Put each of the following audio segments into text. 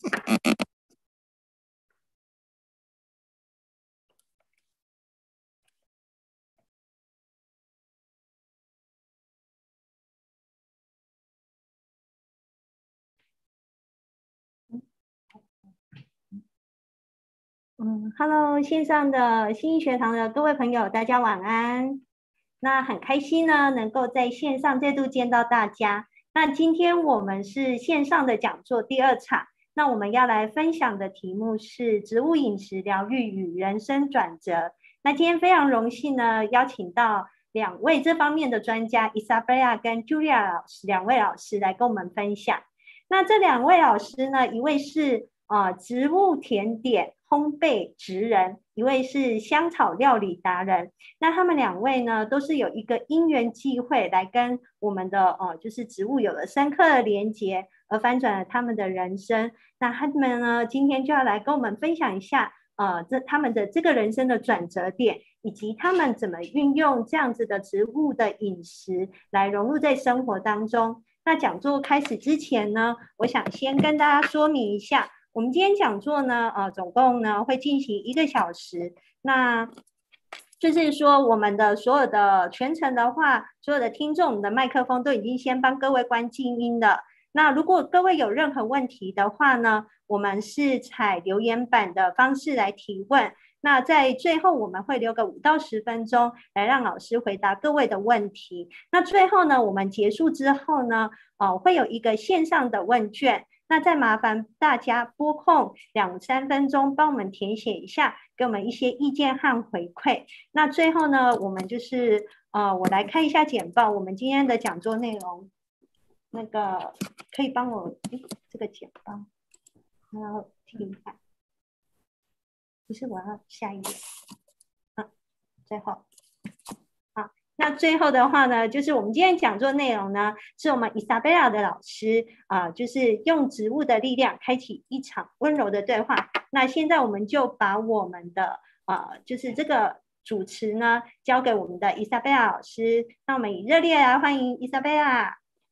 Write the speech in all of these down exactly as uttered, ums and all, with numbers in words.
嗯，Hello，线上的新义学堂的各位朋友，大家晚安。那很开心呢，能够在线上再度见到大家。那今天我们是线上的讲座第二场，那我们要来分享的题目是植物饮食疗愈与人生转折。那今天非常荣幸呢，邀请到两位这方面的专家 Isabella 跟 Julia 老师，两位老师来跟我们分享。那这两位老师呢，一位是呃植物甜点烘焙职人，一位是香草料理达人。那他们两位呢，都是有一个因缘际会来跟我们的呃就是植物有了深刻的连结，而翻转了他们的人生。那他们呢，今天就要来跟我们分享一下呃这他们的这个人生的转折点，以及他们怎么运用这样子的植物的饮食来融入在生活当中。那讲座开始之前呢，我想先跟大家说明一下，我们今天讲座呢，呃，总共呢会进行一个小时。那就是说，我们的所有的全程的话，所有的听众，我们的麦克风都已经先帮各位关静音了。那如果各位有任何问题的话呢，我们是采留言板的方式来提问。那在最后我们会留个五到十分钟来让老师回答各位的问题。那最后呢，我们结束之后呢，呃，会有一个线上的问卷。那再麻烦大家拨空两三分钟帮我们填写一下，给我们一些意见和回馈。那最后呢，我们就是呃，我来看一下简报，我们今天的讲座内容。那个可以帮我这个简报，我要听一下。不是，我要下一页。啊，最后，好，那最后的话呢，就是我们今天讲座内容呢，是我们 Isabella 的老师啊、呃，就是用植物的力量开启一场温柔的对话。那现在我们就把我们的呃，就是这个主持呢，交给我们的 Isabella 老师。那我们以热烈来欢迎 Isabella。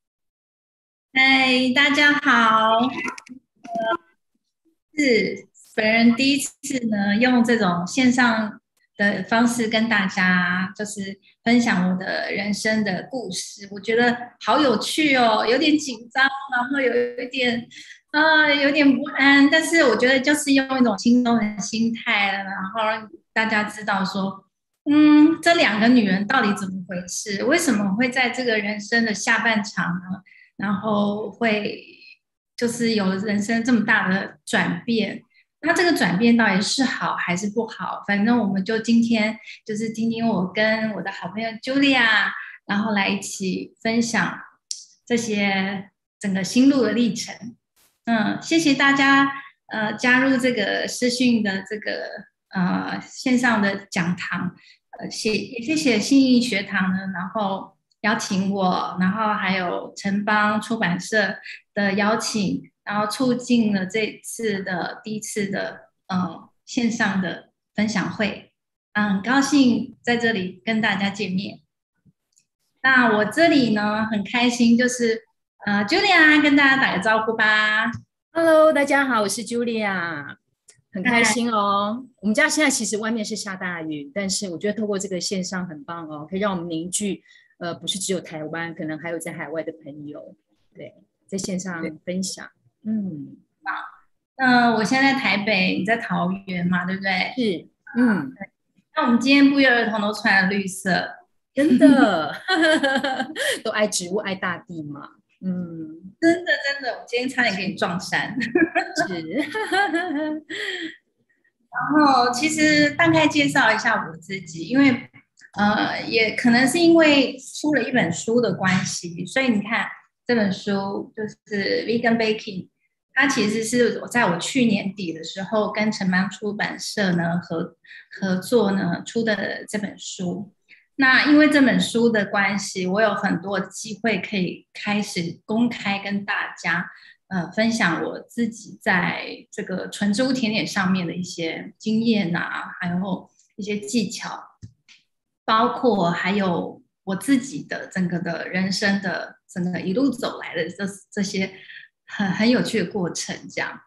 嗨，大家好，是本人第一次呢，用这种线上的方式跟大家就是分享我的人生的故事，我觉得好有趣哦，有点紧张，然后有一点呃有点不安，但是我觉得就是用一种轻松的心态，然后让大家知道说，嗯，这两个女人到底怎么回事？为什么会在这个人生的下半场呢？然后会就是有了人生这么大的转变，那这个转变到底是好还是不好？反正我们就今天就是听听我跟我的好朋友 Julia，然后来一起分享这些整个心路的历程。嗯，谢谢大家呃加入这个视讯的这个呃线上的讲堂，呃谢也谢谢信义学堂呢，然后邀请我，然后还有城邦出版社的邀请，然后促进了这次的第一次的呃线上的分享会，嗯，很高兴在这里跟大家见面。那我这里呢很开心，就是呃 Julia 跟大家打个招呼吧。 Hello，大家好，我是 Julia，很开心哦。我们家现在其实外面是下大雨，但是我觉得透过这个线上很棒哦，可以让我们凝聚，呃，不是只有台湾，可能还有在海外的朋友，对，在线上分享。嗯， 好，那我现在在台北，你在桃园嘛，对不对？ 是，嗯， 那我们今天不约而同都穿了绿色， 真的，都爱植物，爱大地嘛。嗯， 真的真的，我今天差点给你撞衫。 是， 然后其实大概介绍一下我自己，因为呃，也可能是因为出了一本书的关系，所以你看这本书就是《Vegan Baking》，它其实是我在我去年底的时候跟城邦出版社呢合合作呢出的这本书。那因为这本书的关系，我有很多机会可以开始公开跟大家呃分享我自己在这个纯植物甜点上面的一些经验啊，还有一些技巧，包括还有我自己的整个的人生的整个一路走来的这这些很很有趣的过程，这样。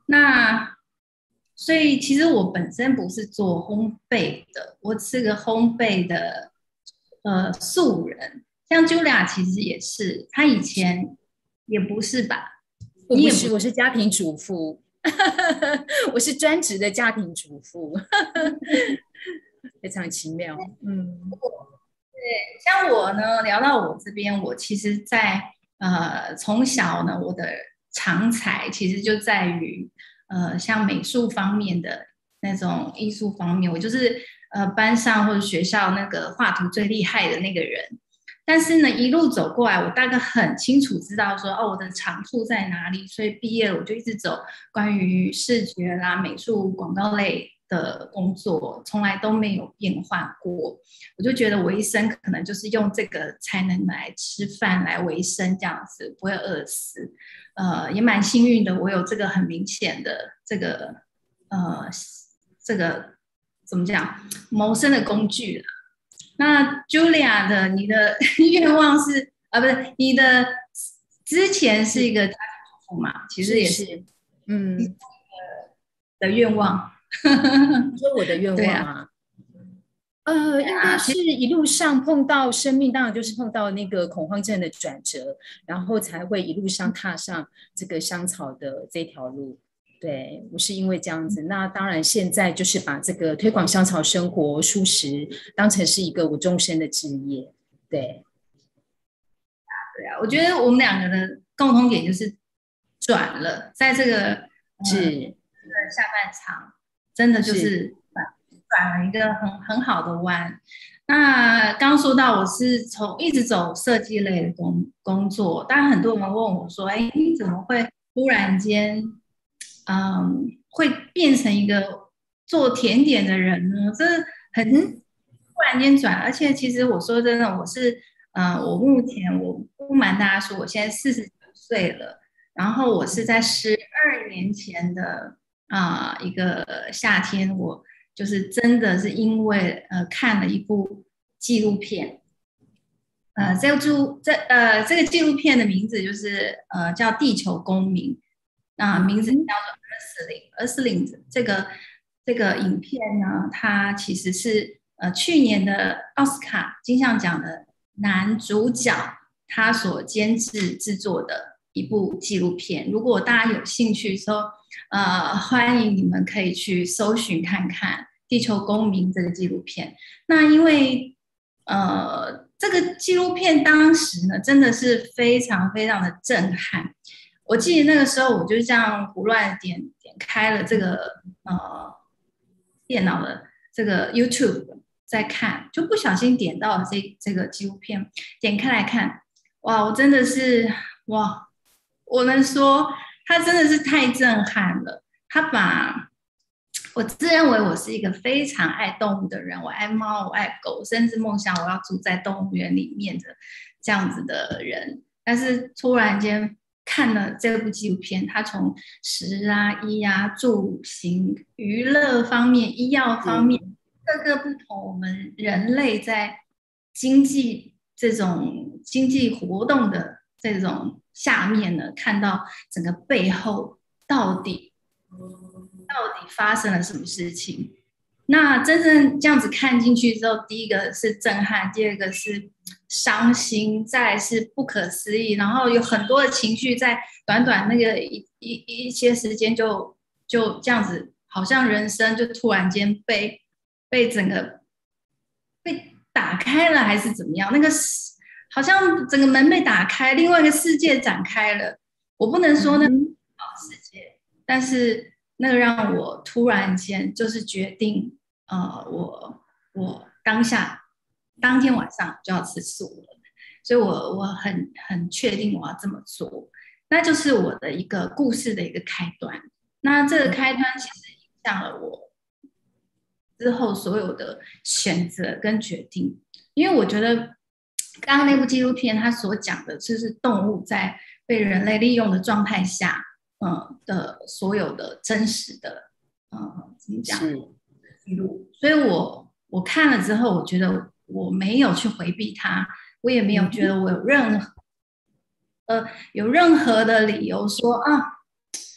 那所以其实我本身不是做烘焙的，我是个烘焙的呃素人。像 Julia 其实也是，她以前也不是吧？ 我不是，我是家庭主妇，我是专职的家庭主妇，非常奇妙。嗯， 对，像我呢，聊到我这边，我其实在呃从小呢，我的长才其实就在于呃像美术方面的那种艺术方面，我就是呃班上或者学校那个画图最厉害的那个人。但是呢，一路走过来，我大概很清楚知道说，哦，我的长处在哪里，所以毕业了我就一直走关于视觉啦、美术、广告类的工作，从来都没有变换过。我就觉得我一生可能就是用这个才能来吃饭、来维生，这样子不会饿死。呃，也蛮幸运的，我有这个很明显的这个呃这个怎么讲谋生的工具了。那 Julia 的你的愿望是啊，不是你的之前是一个家庭主妇嘛？其实也是， 是嗯， 的愿望。 你说我的愿对啊， 望啊，呃，应该对啊， 是一路上碰到生命，当然就是碰到那个恐慌症的转折，然后才会一路上踏上这个香草的这条路。对，我是因为这样子。那当然，现在就是把这个推广香草生活、素食当成是一个我终身的职业。对， 对啊，我觉得我们两个的共同点就是转了，在这个呃是下半场，真的就是， 是转转了一个很很好的弯。那刚说到我是从一直走设计类的工工作，当然很多人问我说：“哎，你怎么会突然间，嗯，会变成一个做甜点的人呢？”这很突然间转，而且其实我说真的，我是，呃，我目前我不瞒大家说，我现在四十九岁了，然后我是在十二年前的啊、呃一个夏天，我就是真的是因为呃看了一部纪录片，呃，这部这呃这个纪录片的名字就是呃叫《地球公民》，那、名字叫做 Earthling。Earthling 这个这个影片呢，它其实是呃去年的奥斯卡金像奖的男主角他所监制制作的一部纪录片。如果大家有兴趣说，呃，欢迎你们可以去搜寻看看《地球公民》这个纪录片。那因为呃，这个纪录片当时呢，真的是非常非常的震撼。我记得那个时候，我就这样胡乱点点开了这个呃电脑的这个 YouTube 在看，就不小心点到了这这个纪录片，点开来看，哇，我真的是哇，我能说它真的是太震撼了。他把我自认为我是一个非常爱动物的人，我爱猫，我爱狗，甚至梦想我要住在动物园里面的这样子的人。但是突然间看了这部纪录片，他从食啊、医啊、住行、娱乐方面、医药方面，各个不同我们人类在经济这种经济活动的这种下面呢，看到整个背后到底。到底发生了什么事情？那真正这样子看进去之后，第一个是震撼，第二个是伤心，再来是不可思议，然后有很多的情绪在短短那个一一一些时间就就这样子，好像人生就突然间被被整个被打开了，还是怎么样？那个好像整个门被打开，另外一个世界展开了。我不能说那好世界，但是那个让我突然间就是决定，呃，我我当下当天晚上就要吃素了，所以我我很很确定我要这么做，那就是我的一个故事的一个开端。那这个开端其实影响了我之后所有的选择跟决定，因为我觉得刚刚那部纪录片它所讲的就是动物在被人类利用的状态下。嗯的所有的真实的，嗯，怎么讲记录？所以我我看了之后，我觉得我没有去回避它，我也没有觉得我有任何呃有任何的理由说啊，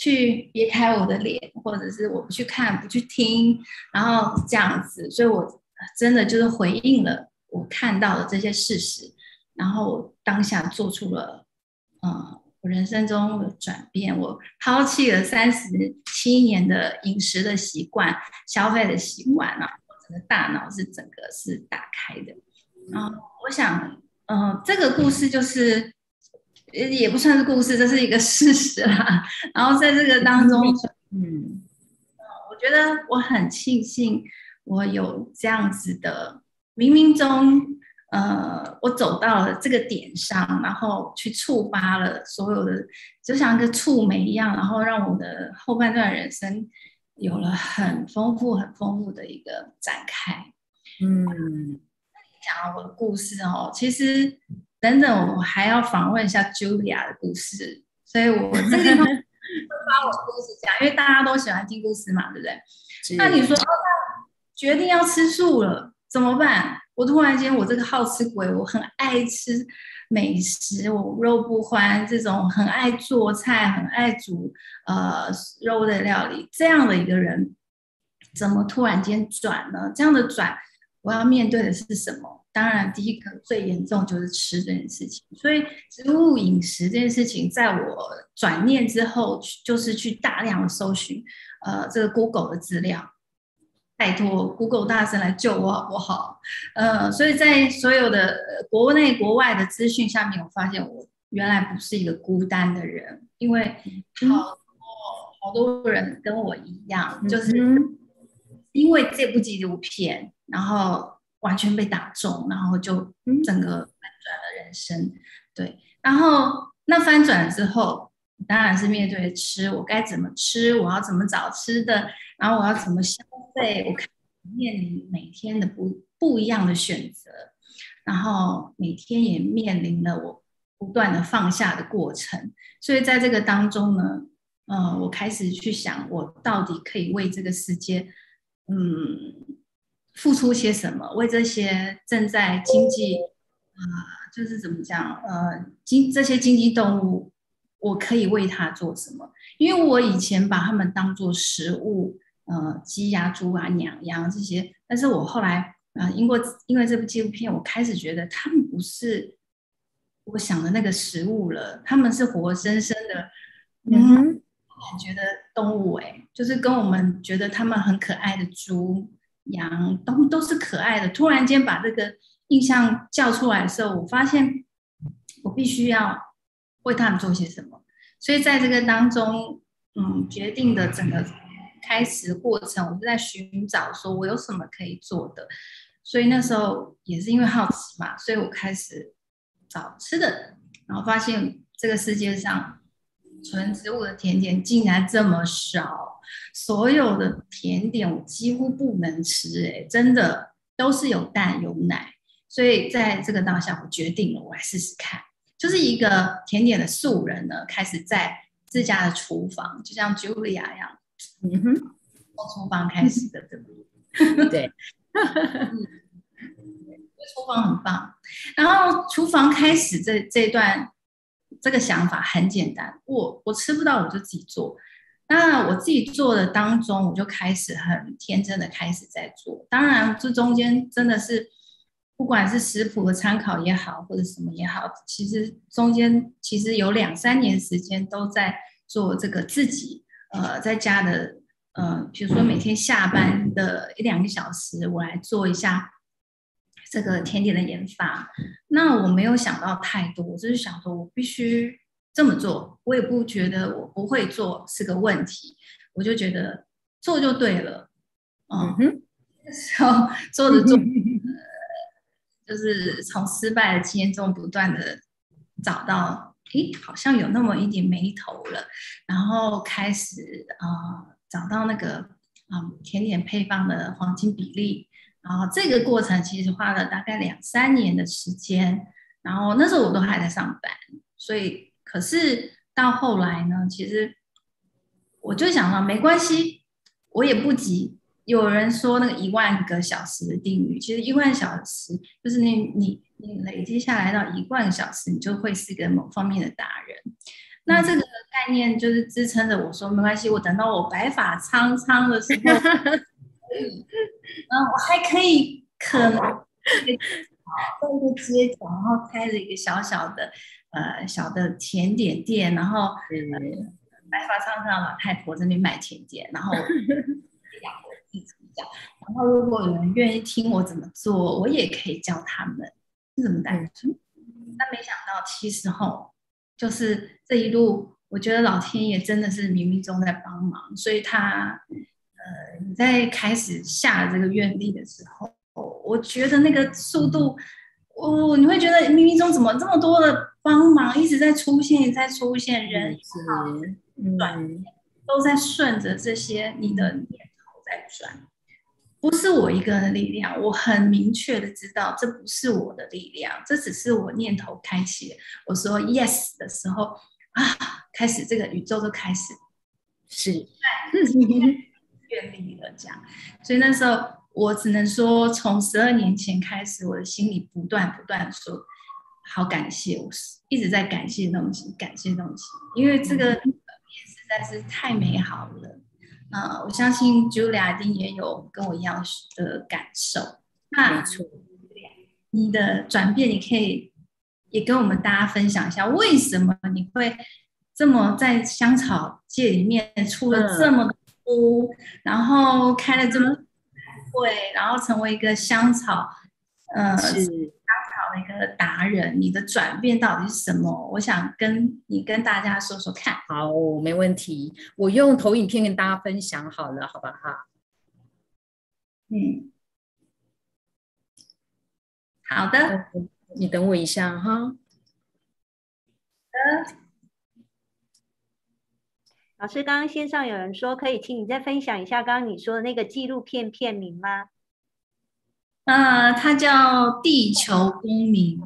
去别开我的脸，或者是我不去看不去听，然后这样子，所以我真的就是回应了我看到的这些事实，然后我当下做出了呃我人生中的转变，我抛弃了三十七年的饮食的习惯、消费的习惯啊，我整个大脑是整个是打开的。然后我想，呃，这个故事就是也不算是故事，这是一个事实啦。然后在这个当中，嗯，我觉得我很庆幸我有这样子的冥冥中。呃，我走到了这个点上，然后去触发了所有的，就像一个触媒一样，然后让我的后半段人生有了很丰富、很丰富的一个展开。嗯，讲我的故事哦，其实等等我还要访问一下 Julia 的故事，所以我这个地方会把我的故事讲，因为大家都喜欢听故事嘛，对不对？那你说，哦，那决定要吃素了怎么办？我突然间，我这个好吃鬼，我很爱吃美食，我肉不欢，这种很爱做菜、很爱煮呃肉的料理，这样的一个人，怎么突然间转呢？这样的转，我要面对的是什么？当然，第一个最严重就是吃这件事情。所以，植物饮食这件事情，在我转念之后，就是去大量的搜寻呃这个 Google 的资料。拜托 Google 大神来救我好不好？呃，所以在所有的国内国外的资讯下面，我发现我原来不是一个孤单的人，因为好多好多人跟我一样，就是因为这部纪录片，然后完全被打中，然后就整个翻转了人生。对，然后那翻转之后，当然是面对吃，我该怎么吃，我要怎么找吃的，然后我要怎么消费，我面临每天的不不一样的选择，然后每天也面临了我不断的放下的过程。所以在这个当中呢，呃，我开始去想，我到底可以为这个世界，嗯，付出些什么？为这些正在经济，啊、呃，就是怎么讲，呃，经这些经济动物。我可以为它做什么？因为我以前把它们当作食物，呃，鸡呀、猪啊、鸟羊这些，但是我后来，呃，因为因为这部纪录片，我开始觉得它们不是我想的那个食物了，它们是活生生的，嗯，感觉的动物、欸，哎，就是跟我们觉得它们很可爱的猪、羊都都是可爱的。突然间把这个印象叫出来的时候，我发现我必须要为他们做些什么。所以在这个当中，嗯，决定的整个开始过程，我就在寻找说我有什么可以做的。所以那时候也是因为好奇嘛，所以我开始找吃的，然后发现这个世界上纯植物的甜点竟然这么少，所有的甜点我几乎不能吃、欸，真的都是有蛋有奶。所以在这个当下，我决定了，我来试试看。就是一个甜点的素人呢，开始在自家的厨房，就像 Julia 一样，嗯哼，从厨房开始的，对不对？对，厨房很棒。然后厨房开始这这一段，这个想法很简单，我我吃不到我就自己做。那我自己做的当中，我就开始很天真的开始在做。当然，这中间真的是。不管是食谱的参考也好，或者什么也好，其实中间其实有两三年时间都在做这个自己呃在家的呃，比如说每天下班的一两个小时，我来做一下这个甜点的研发。那我没有想到太多，我就是想说我必须这么做，我也不觉得我不会做是个问题，我就觉得做就对了。嗯哼，那时候做着做。就是从失败的经验中不断的找到，诶，好像有那么一点眉头了，然后开始呃找到那个嗯甜点配方的黄金比例，然后这个过程其实花了大概两三年的时间，然后那时候我都还在上班，所以可是到后来呢，其实我就想到没关系，我也不急。有人说那个一万个小时的定律，其实一万小时就是你你你累积下来到一万个小时，你就会是个某方面的达人。 那这个概念就是支撑着我说，没关系，我等到我白发苍苍的时候，然后我还可以可能在一个街角，然后开着一个小小的呃小的甜点店，然后、呃、白发苍苍的老太婆在那边卖甜点，然后养我自己这样。然后如果有人愿意听我怎么做，我也可以教他们是怎么单纯。但没想到，其实吼，就是这一路，我觉得老天爷真的是冥冥中在帮忙，所以他，呃，你在开始下这个愿力的时候，我觉得那个速度，哦，你会觉得冥冥中怎么这么多的帮忙一直在出现，一直在出现，人也好，转变都在顺着这些你的念头在转。不是我一个人的力量，我很明确的知道这不是我的力量，这只是我念头开启。我说 yes 的时候啊，开始这个宇宙就开始是愿力了这样。所以那时候我只能说，从十二年前开始，我的心里不断不断说，好感谢，我一直在感谢东西，感谢东西，因为这个实在是太美好了。呃，我相信 Julia 一定也有跟我一样的感受。那没错， 你的转变，你可以也跟我们大家分享一下，为什么你会这么在香草界里面出了这么多、嗯，然后开了这么会，然后成为一个香草，呃，香草的一个达人，你的转变到底是什么？我想跟你跟大家说说看。 好，没问题。我用投影片跟大家分享好了，好不好？ 嗯，好的。 你等我一下哈。好的。 老师，刚刚线上有人说，可以请你再分享一下刚刚你说的那个纪录片片名吗？ 呃，它叫《地球公民》，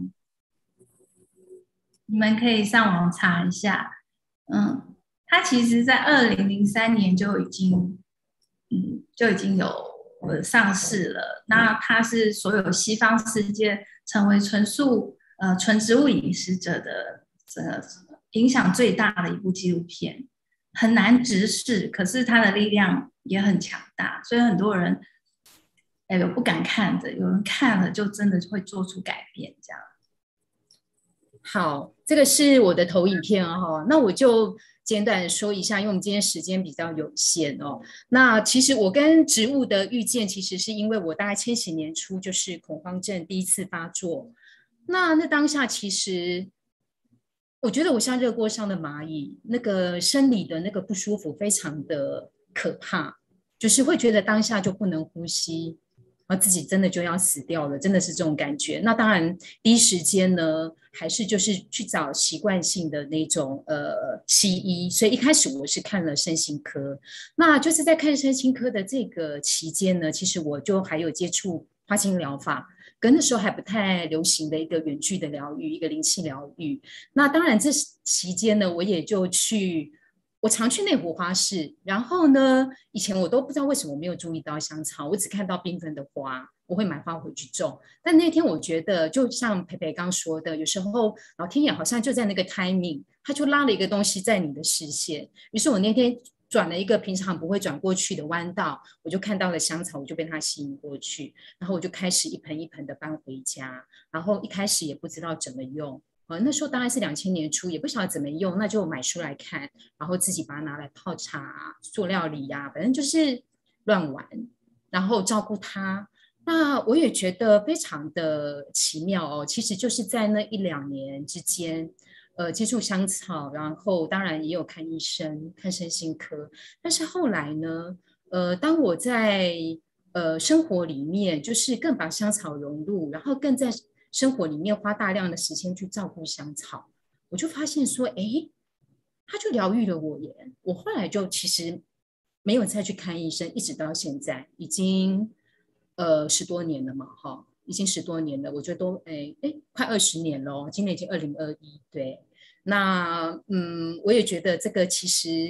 你们可以上网查一下。嗯，它其实在二零零三年就已经，嗯，就已经有呃上市了。那它是所有西方世界成为纯素呃纯植物饮食者的呃影响最大的一部纪录片，很难直视，可是它的力量也很强大，所以很多人。哎，有不敢看的，有人看了就真的会做出改变，这样。 好，这个是我的投影片哦，那我就简短的说一下，因为我们今天时间比较有限哦。那其实我跟植物的遇见，其实是因为我大概千禧年初就是恐慌症第一次发作，那那当下其实我觉得我像热锅上的蚂蚁，那个生理的那个不舒服非常的可怕，就是会觉得当下就不能呼吸。然后自己真的就要死掉了，真的是这种感觉。那当然，第一时间呢，还是就是去找习惯性的那种呃西医。所以一开始我是看了身心科，那就是在看身心科的这个期间呢，其实我就还有接触花精疗法，跟那时候还不太流行的一个远距的疗愈，一个灵气疗愈。那当然这期间呢，我也就去。我常去内湖花市，然后呢，以前我都不知道为什么没有注意到香草，我只看到缤纷的花，我会买花回去种。但那天我觉得，就像培培刚说的，有时候老天爷好像就在那个 timing， 他就拉了一个东西在你的视线。于是我那天转了一个平常不会转过去的弯道，我就看到了香草，我就被它吸引过去，然后我就开始一盆一盆的搬回家，然后一开始也不知道怎么用。呃，那时候大概是两千年初，也不晓得怎么用，那就买书来看，然后自己把它拿来泡茶、做料理呀、啊，反正就是乱玩，然后照顾它。那我也觉得非常的奇妙哦，其实就是在那一两年之间，呃，接触香草，然后当然也有看医生、看身心科，但是后来呢，呃，当我在呃生活里面，就是更把香草融入，然后更在生活里面花大量的时间去照顾香草，我就发现说，哎，它就疗愈了我耶。我后来就其实没有再去看医生，一直到现在已经呃十多年了嘛，哈，已经十多年了，我觉得都哎哎快二十年了，今年已经二零二一，对。那嗯，我也觉得这个其实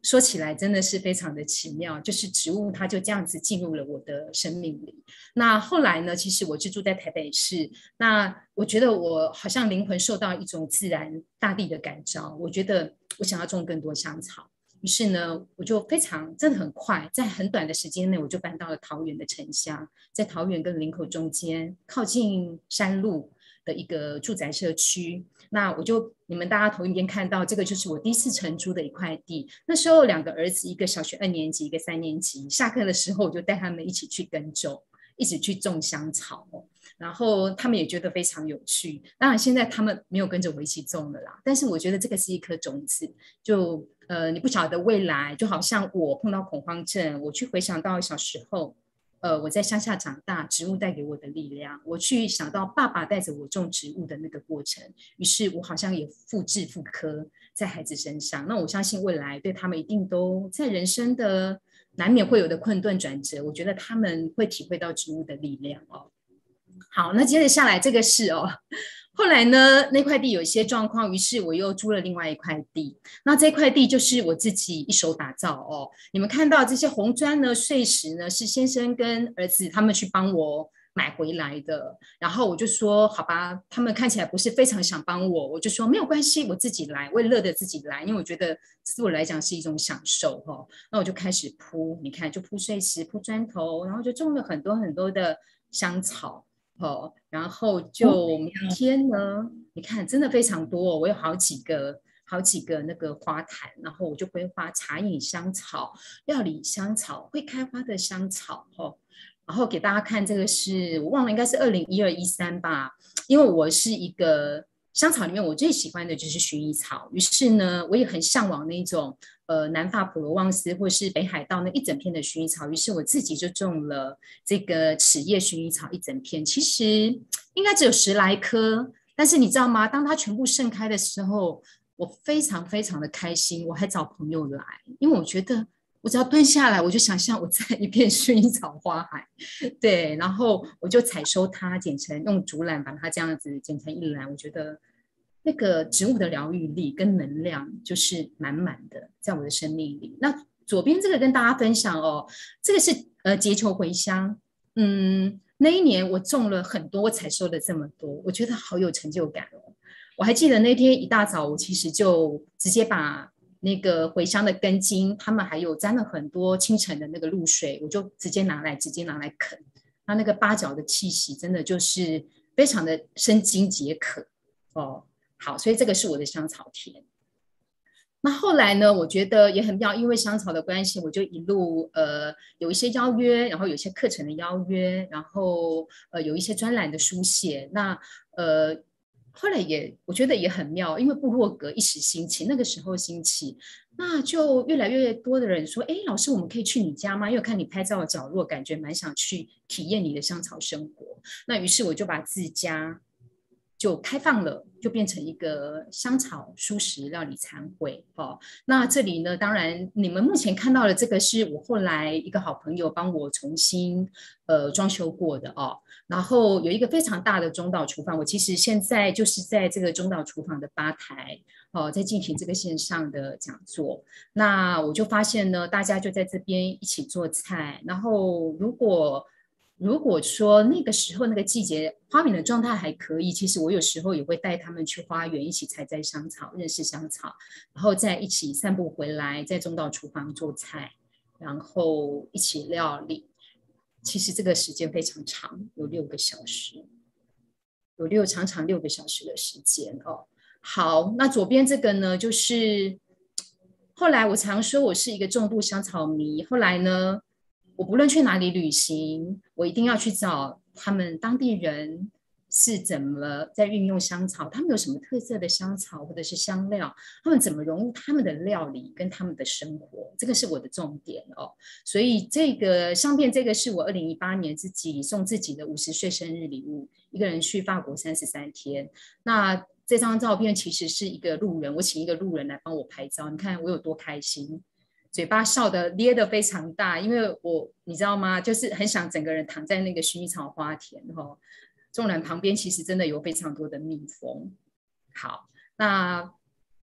说起来真的是非常的奇妙，就是植物它就这样子进入了我的生命里。那后来呢，其实我就住在台北市，那我觉得我好像灵魂受到一种自然大地的感召，我觉得我想要种更多香草。于是呢，我就非常真的很快，在很短的时间内，我就搬到了桃园的城乡，在桃园跟林口中间，靠近山路的一个住宅社区。那我就你们大家同一边看到，这个就是我第一次承租的一块地。那时候两个儿子，一个小学二年级，一个三年级，下课的时候我就带他们一起去耕种，一起去种香草。然后他们也觉得非常有趣。当然，现在他们没有跟着我一起种了啦。但是我觉得这个是一颗种子，就呃，你不晓得未来，就好像我碰到恐慌症，我去回想到小时候，呃，我在乡下长大，植物带给我的力量，我去想到爸爸带着我种植物的那个过程，于是我好像也复制复刻在孩子身上。那我相信未来对他们一定都在人生的难免会有的困顿转折，我觉得他们会体会到植物的力量哦。好，那接着下来这个是哦，后来呢，那块地有一些状况，于是我又租了另外一块地。那这块地就是我自己一手打造哦。你们看到这些红砖呢、碎石呢，是先生跟儿子他们去帮我买回来的。然后我就说，好吧，他们看起来不是非常想帮我，我就说没有关系，我自己来，我也乐得自己来，因为我觉得对我来讲是一种享受哦。那我就开始铺，你看，就铺碎石、铺砖头，然后就种了很多很多的香草。哦，然后就每天呢，你看真的非常多、哦，我有好几个好几个那个花坛，然后我就规划茶饮香草、料理香草、会开花的香草，哦，然后给大家看这个是我忘了，应该是二零一二一三吧，因为我是一个香草里面我最喜欢的就是薰衣草，于是呢，我也很向往那种。呃，南法普罗旺斯或是北海道那一整片的薰衣草，于是我自己就种了这个齿叶薰衣草一整片，其实应该只有十来颗，但是你知道吗？当它全部盛开的时候，我非常非常的开心，我还找朋友来，因为我觉得我只要蹲下来，我就想象我在一片薰衣草花海，对，然后我就采收它，剪成用竹篮把它这样子剪成一篮，我觉得。那个植物的疗愈力跟能量就是满满的，在我的生命里。那左边这个跟大家分享哦，这个是呃结球茴香，嗯，那一年我种了很多，我采收了这么多，我觉得好有成就感哦。我还记得那天一大早，我其实就直接把那个茴香的根茎，他们还有沾了很多清晨的那个露水，我就直接拿来直接拿来啃，它那个八角的气息真的就是非常的生津解渴哦。好，所以这个是我的香草田。那后来呢，我觉得也很妙，因为香草的关系，我就一路呃有一些邀约，然后有一些课程的邀约，然后呃有一些专栏的书写。那呃后来也我觉得也很妙，因为部落格一时兴起，那个时候兴起，那就越来越多的人说，哎，老师，我们可以去你家吗？因为看你拍照的角落，感觉蛮想去体验你的香草生活。那于是我就把自家。就开放了，就变成一个香草蔬食料理餐会哦。那这里呢，当然你们目前看到的这个是我后来一个好朋友帮我重新呃装修过的哦。然后有一个非常大的中岛厨房，我其实现在就是在这个中岛厨房的吧台哦，在进行这个线上的讲座。那我就发现呢，大家就在这边一起做菜，然后如果如果说那个时候那个季节花园的状态还可以，其实我有时候也会带他们去花园一起采摘香草，认识香草，然后再一起散步回来，在中岛厨房做菜，然后一起料理。其实这个时间非常长，有六个小时，有六长长六个小时的时间哦。好，那左边这个呢，就是后来我常说我是一个重度香草迷，后来呢。我不论去哪里旅行，我一定要去找他们当地人是怎么在运用香草，他们有什么特色的香草或者是香料，他们怎么融入他们的料理跟他们的生活，这个是我的重点哦。所以这个相片，这个是我二零一八年自己送自己的五十岁生日礼物，一个人去法国三十三天。那这张照片其实是一个路人，我请一个路人来帮我拍照，你看我有多开心。嘴巴笑的咧的非常大，因为我你知道吗？就是很想整个人躺在那个薰衣草花田哈，纵然旁边其实真的有非常多的蜜蜂。好，那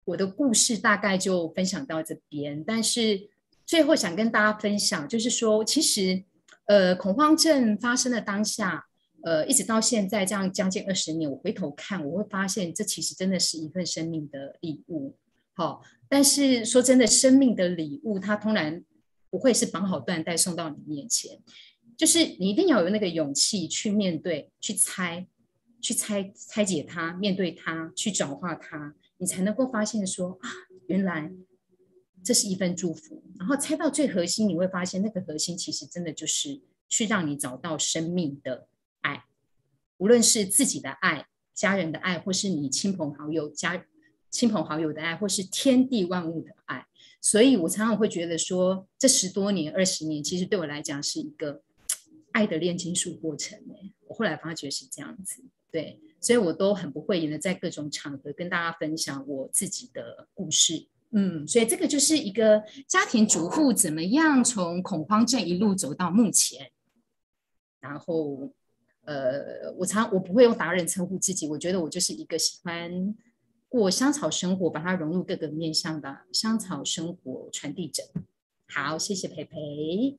我的故事大概就分享到这边，但是最后想跟大家分享，就是说，其实呃，恐慌症发生的当下，呃，一直到现在这样将近二十年，我回头看，我会发现这其实真的是一份生命的礼物。好，但是说真的，生命的礼物它通常不会是绑好缎带送到你面前，就是你一定要有那个勇气去面对、去拆、去拆拆解它、面对它、去转化它，你才能够发现说啊，原来这是一份祝福。然后拆到最核心，你会发现那个核心其实真的就是去让你找到生命的爱，无论是自己的爱、家人的爱，或是你亲朋好友、家亲朋好友的爱，或是天地万物的爱。所以我常常会觉得说，这十多年、二十年，其实对我来讲是一个爱的炼金术过程。我后来发觉是这样子，对，所以我都很不讳言的在各种场合跟大家分享我自己的故事。嗯，所以这个就是一个家庭主妇怎么样从恐慌症一路走到目前。然后，呃，我常我不会用达人称呼自己，我觉得我就是一个喜欢过香草生活，把它融入各个面向的香草生活传递者。好，谢谢培培。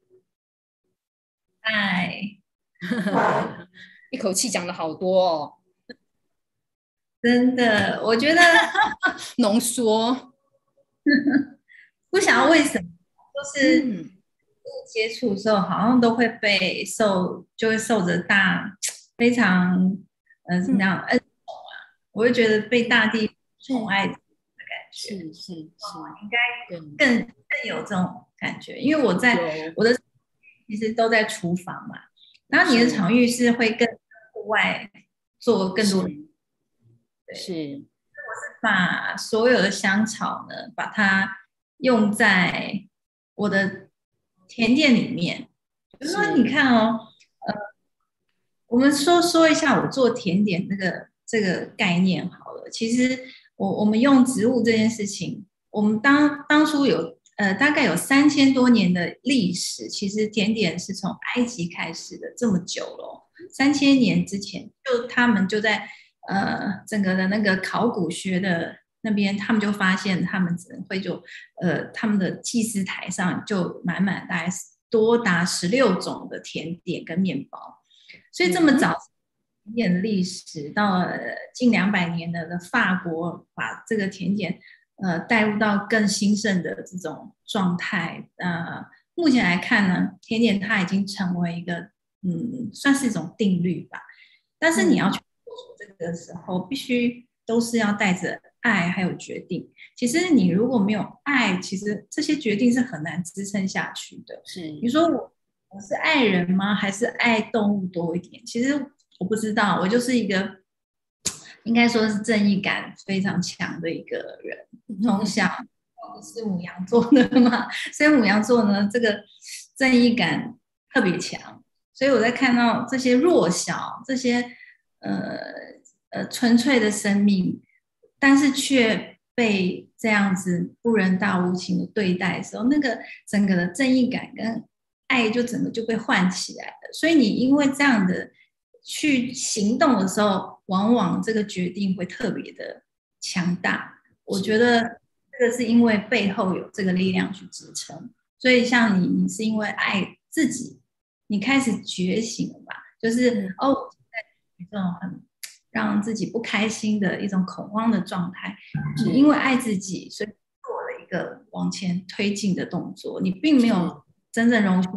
嗨， 一口气讲了好多哦， 真的，我觉得浓缩。 不晓得为什么，就是嗯接触的时候，好像都会被受，就会受着大非常呃怎么样恩宠啊，我会觉得被大地宠爱的感觉， 是是是， 应该更更有这种感觉，因为我在我的其实都在厨房嘛，然后你的场域是会跟户外做更多的， 是， 我是把所有的香草呢，把它用在我的甜点里面。比如说，你看哦，呃，我们说说一下我做甜点这个这个概念好了。其实我我们用植物这件事情，我们当当初有呃大概有三千多年的历史。其实甜点是从埃及开始的，这么久了、哦，三千年之前就他们就在呃整个的那个考古学的那边，他们就发现他们只能会就呃他们的祭司台上就满满大概多达十六种的甜点跟面包。所以这么早甜点的历史，到了近两百年的的法国，把这个甜点呃带入到更兴盛的这种状态。呃，目前来看呢，甜点它已经成为一个嗯，算是一种定律吧。但是你要去做出这个的时候，必须都是要带着爱还有决定。其实你如果没有爱，其实这些决定是很难支撑下去的。 是， 你说我我是爱人吗？还是爱动物多一点？其实我不知道，我就是一个应该说是正义感非常强的一个人。从小我是牡羊座的嘛，所以牡羊座呢，这个正义感特别强。所以我在看到这些弱小、这些呃呃纯粹的生命，但是却被这样子不人道无情的对待的时候，那个整个的正义感跟爱就整个就被唤起来了。所以你因为这样的去行动的时候，往往这个决定会特别的强大。我觉得这个是因为背后有这个力量去支撑。所以像你，你是因为爱自己，你开始觉醒了吧？就是哦，我现在这种很让自己不开心的一种恐慌的状态，你因为爱自己，所以做了一个往前推进的动作。你并没有真正容许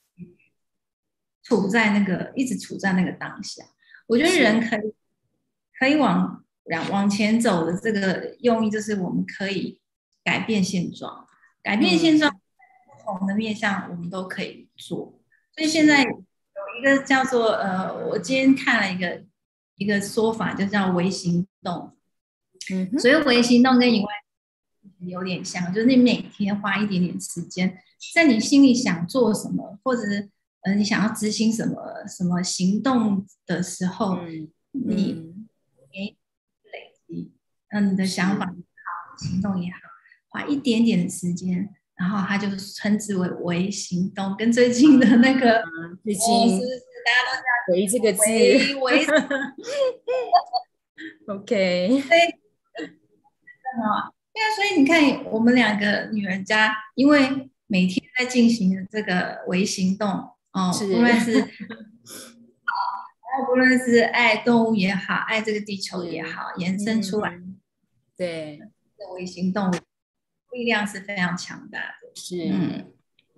处在那个一直处在那个当下。我觉得人可以可以往往前走的这个用意，就是我们可以改变现状，改变现状。不同的面向我们都可以做，所以现在有一个叫做呃，我今天看了一个一个说法，就叫微行动。嗯，所以微行动跟以外有点像，就是你每天花一点点时间，在你心里想做什么，或者是呃你想要执行什么什么行动的时候，嗯、你给累积，嗯，你的想法也好，行动也好，花一点点的时间。然后他就称之为微行动，跟最近的那个、 嗯、最近、 哦、是不是大家都讲微这个字微微 ，OK， 对， 啊，对啊，所以你看，我们两个女人家，因为每天在进行这个微行动，哦， 是不论是不论是爱动物也好，爱这个地球也好，延伸出来嗯，对， 的微行动力量是非常强大的。 是， 嗯，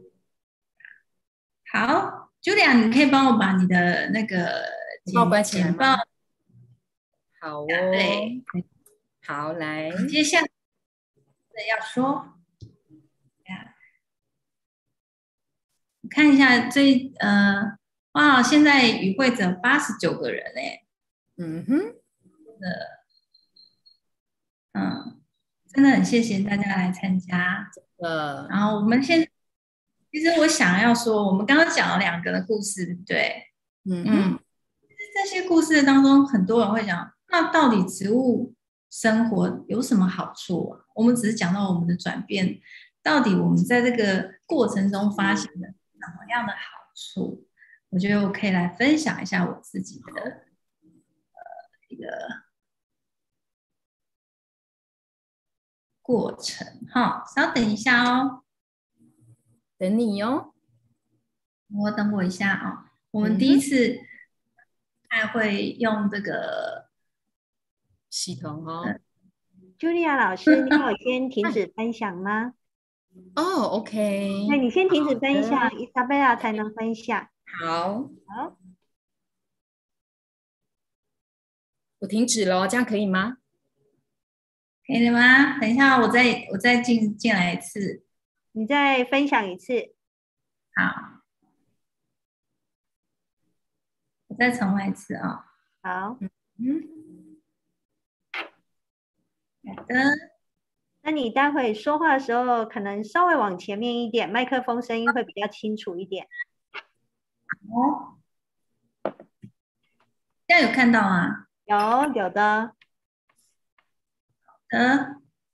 好，Julia，你可以帮我把你的那个帮我关起来简报， 吗？好哦， 对， 好，来， 接下来要说，看一下这呃，哇，现在与会者八十九个人哎， 嗯哼， 嗯，真的很谢谢大家来参加。 呃， 然后我们现其实我想要说，我们刚刚讲了两个的故事，对不对？ 嗯哼， 嗯，这些故事当中，很多人会讲，那到底植物生活有什么好处啊？我们只是讲到我们的转变，到底我们在这个过程中发现了什么样的好处？我觉得我可以来分享一下我自己的呃一个过程哈。稍等一下哦， 等你哦， 我等我一下啊、哦。我们嗯哼， 第一次还会用这个系统哦， Julia 老师，你有先停止分享吗？ 哦，OK， 那你先停止分享的， ，Isabella 才能分享。 好， 好， 我停止了，这样可以吗？ 可以了吗？等一下，我再我再进进来一次。 你再分享一次。 好，我再重来一次啊、哦。 好， 嗯， 好的， 那你待会说话的时候，可能稍微往前面一点，麦克风声音会比较清楚一点。 哦，现在有看到吗？ 有有的， 呃，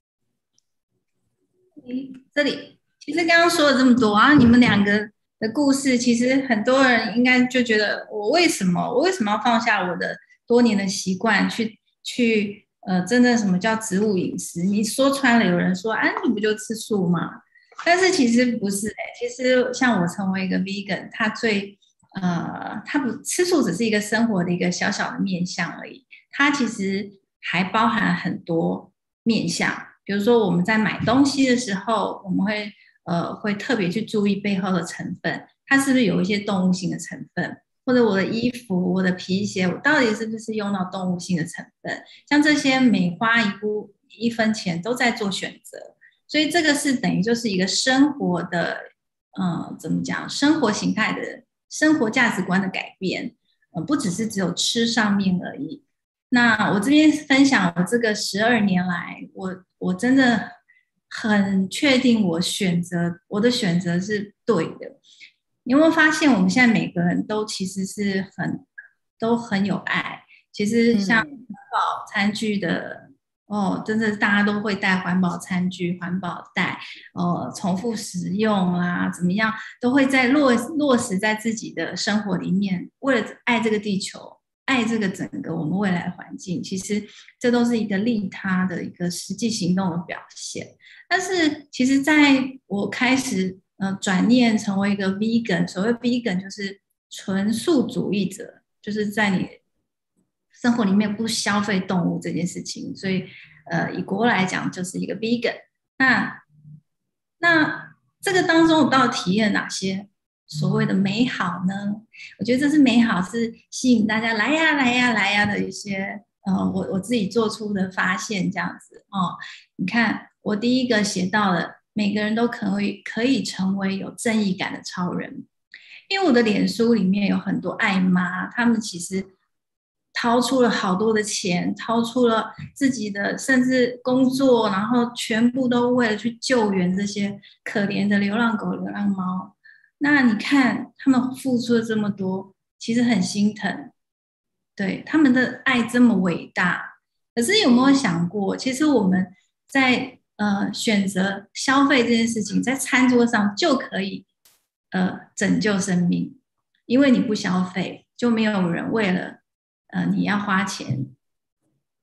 这里其实刚刚说了这么多啊，你们两个的故事，其实很多人应该就觉得，我为什么我为什么要放下我的多年的习惯，去去呃，真的什么叫植物饮食？你说穿了，有人说，啊，你不就吃素吗？但是其实不是、欸，其实像我成为一个 vegan，它最呃，它不吃素只是一个生活的一个小小的面向而已，它其实还包含很多面向。比如说我们在买东西的时候，我们会呃会特别去注意背后的成分，它是不是有一些动物性的成分，或者我的衣服、我的皮鞋，我到底是不是用到动物性的成分？像这些每花一步一分钱都在做选择，所以这个是等于就是一个生活的，呃，怎么讲？生活形态的生活价值观的改变，呃，不只是只有吃上面而已。那我这边分享我这个十二年来，我我真的很确定，我选择我的选择是对的。你有没有发现，我们现在每个人都其实是很都很有爱。其实像环嗯， 保餐具的哦，真的大家都会带环保餐具、环保袋，呃，重复使用啦，怎么样，都会在落落实在自己的生活里面，为了爱这个地球。爱这个整个我们未来环境，其实这都是一个利他的一个实际行动的表现。但是，其实在我开始呃转念成为一个 vegan，所谓 vegan 就是纯素主义者，就是在你生活里面不消费动物这件事情。所以，呃，以国来讲就是一个 vegan。那那这个当中，我到底体验哪些所谓的美好呢？我觉得这是美好，是吸引大家来呀来呀来呀的一些，呃，我我自己做出的发现，这样子哦。你看，我第一个写到了，每个人都可以可以成为有正义感的超人，因为我的脸书里面有很多爱妈，他们其实掏出了好多的钱，掏出了自己的甚至工作，然后全部都为了去救援这些可怜的流浪狗、流浪猫。那你看他们付出了这么多，其实很心疼，对，他们的爱这么伟大。可是有没有想过，其实我们在呃选择消费这件事情，在餐桌上就可以呃拯救生命，因为你不消费，就没有人为了呃你要花钱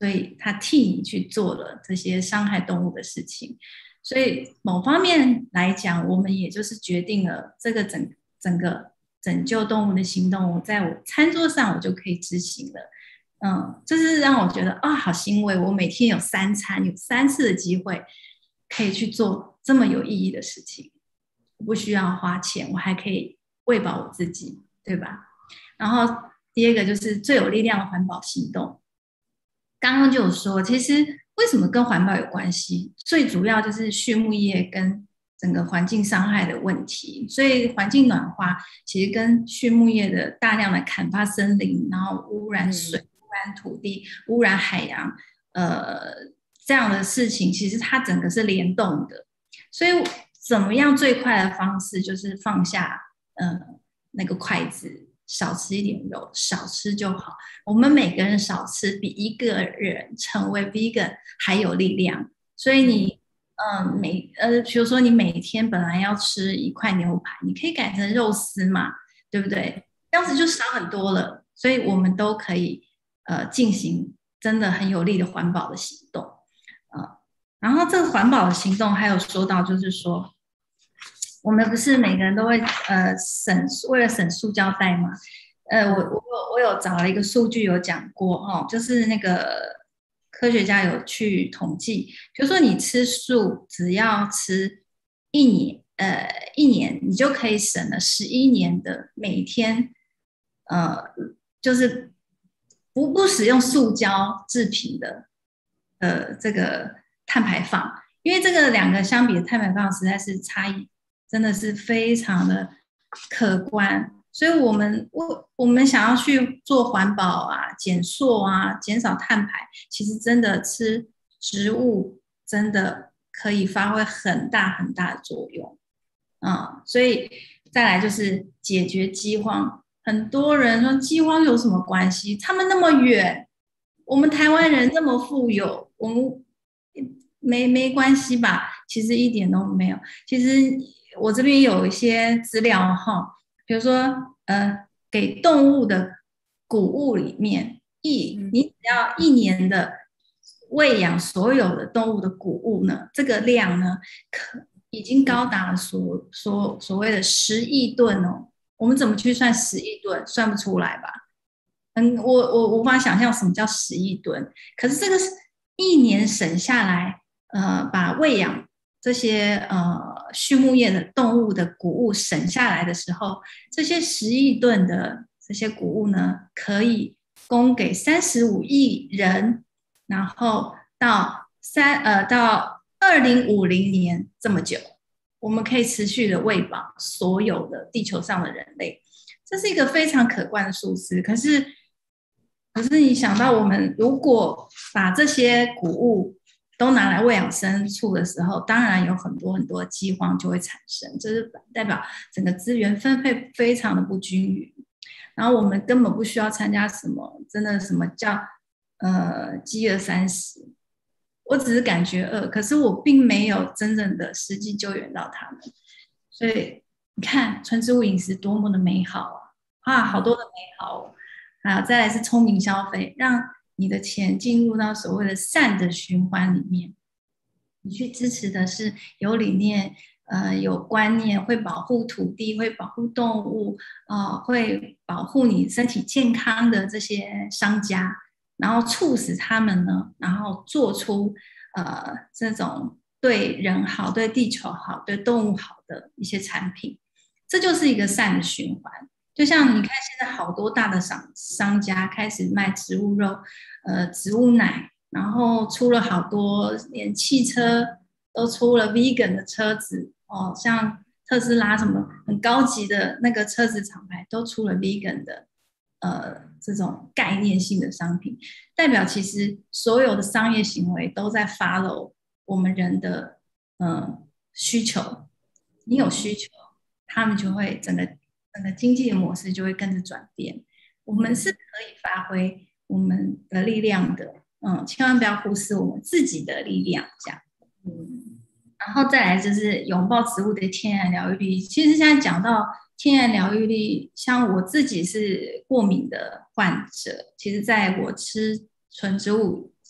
所以他替你去做了这些伤害动物的事情。所以某方面来讲，我们也就是决定了这个整整个拯救动物的行动，我在我餐桌上我就可以执行了。嗯，这是让我觉得啊，好欣慰！我每天有三餐，有三次的机会可以去做这么有意义的事情，我不需要花钱，我还可以喂饱我自己，对吧？然后第二个就是最有力量的环保行动。刚刚就有说，其实为什么跟环保有关系？最主要就是畜牧业跟整个环境伤害的问题。所以环境暖化其实跟畜牧业的大量的砍伐森林，然后污染水、嗯、污染土地、污染海洋，呃，这样的事情，其实它整个是联动的。所以怎么样最快的方式就是放下呃那个筷子，少吃一点肉，少吃就好。我们每个人少吃，比一个人成为 vegan 还有力量。所以你，嗯、呃，每呃，比如说你每天本来要吃一块牛排，你可以改成肉丝嘛，对不对？这样子就少很多了。所以我们都可以呃进行真的很有力的环保的行动，呃，然后这个环保的行动还有说到，就是说，我们不是每个人都会呃省为了省塑胶袋吗？呃，我我我有找了一个数据有讲过哦，就是那个科学家有去统计，比如说你吃素，只要吃一年，呃，一年你就可以省了十一年的每天，呃，就是不不使用塑胶制品的呃这个碳排放，因为这个两个相比的碳排放实在是差异真的是非常的可观。所以我们我我们想要去做环保啊、减塑啊、减少碳排，其实真的吃植物真的可以发挥很大很大的作用。嗯，所以再来就是解决饥荒。很多人说饥荒有什么关系？他们那么远，我们台湾人那么富有，我们没没关系吧？其实一点都没有。其实我这边有一些资料哈。比如说，呃，给动物的谷物里面，一你只要一年的喂养所有的动物的谷物呢，这个量呢，可已经高达了所所所谓的十亿吨哦。我们怎么去算十亿吨？算不出来吧？嗯，我我无法想象什么叫十亿吨。可是这个是一年省下来，呃，把喂养这些呃畜牧业的动物的谷物省下来的时候，这些十亿吨的这些谷物呢，可以供给三十五亿人，然后到三呃到二零五零年这么久，我们可以持续的喂饱所有的地球上的人类，这是一个非常可观的数字。可是，可是你想到我们如果把这些谷物都拿来喂养牲畜的时候，当然有很多很多饥荒就会产生，这是代表整个资源分配非常的不均匀。然后我们根本不需要参加什么真的什么叫呃饥饿三十，我只是感觉饿，可是我并没有真正的实际救援到他们。所以你看纯植物饮食多么的美好啊，啊，好多的美好哦。还有再来是聪明消费，让你的钱进入到所谓的善的循环里面，你去支持的是有理念、呃有观念，会保护土地、会保护动物、呃会保护你身体健康的这些商家，然后促使他们呢，然后做出呃这种对人好、对地球好、对动物好的一些产品，这就是一个善的循环。就像你看，现在好多大的商商家开始卖植物肉、呃植物奶，然后出了好多，连汽车都出了 vegan 的车子哦，像特斯拉什么很高级的那个车子厂牌都出了 vegan 的呃这种概念性的商品，代表其实所有的商业行为都在 follow 我们人的呃需求，你有需求，他们就会整个。整个经济的模式就会跟着转变，我们是可以发挥我们的力量的，嗯，千万不要忽视我们自己的力量，这样，嗯，然后再来就是拥抱植物的天然疗愈力。其实现在讲到天然疗愈力，像我自己是过敏的患者，其实在我吃纯植物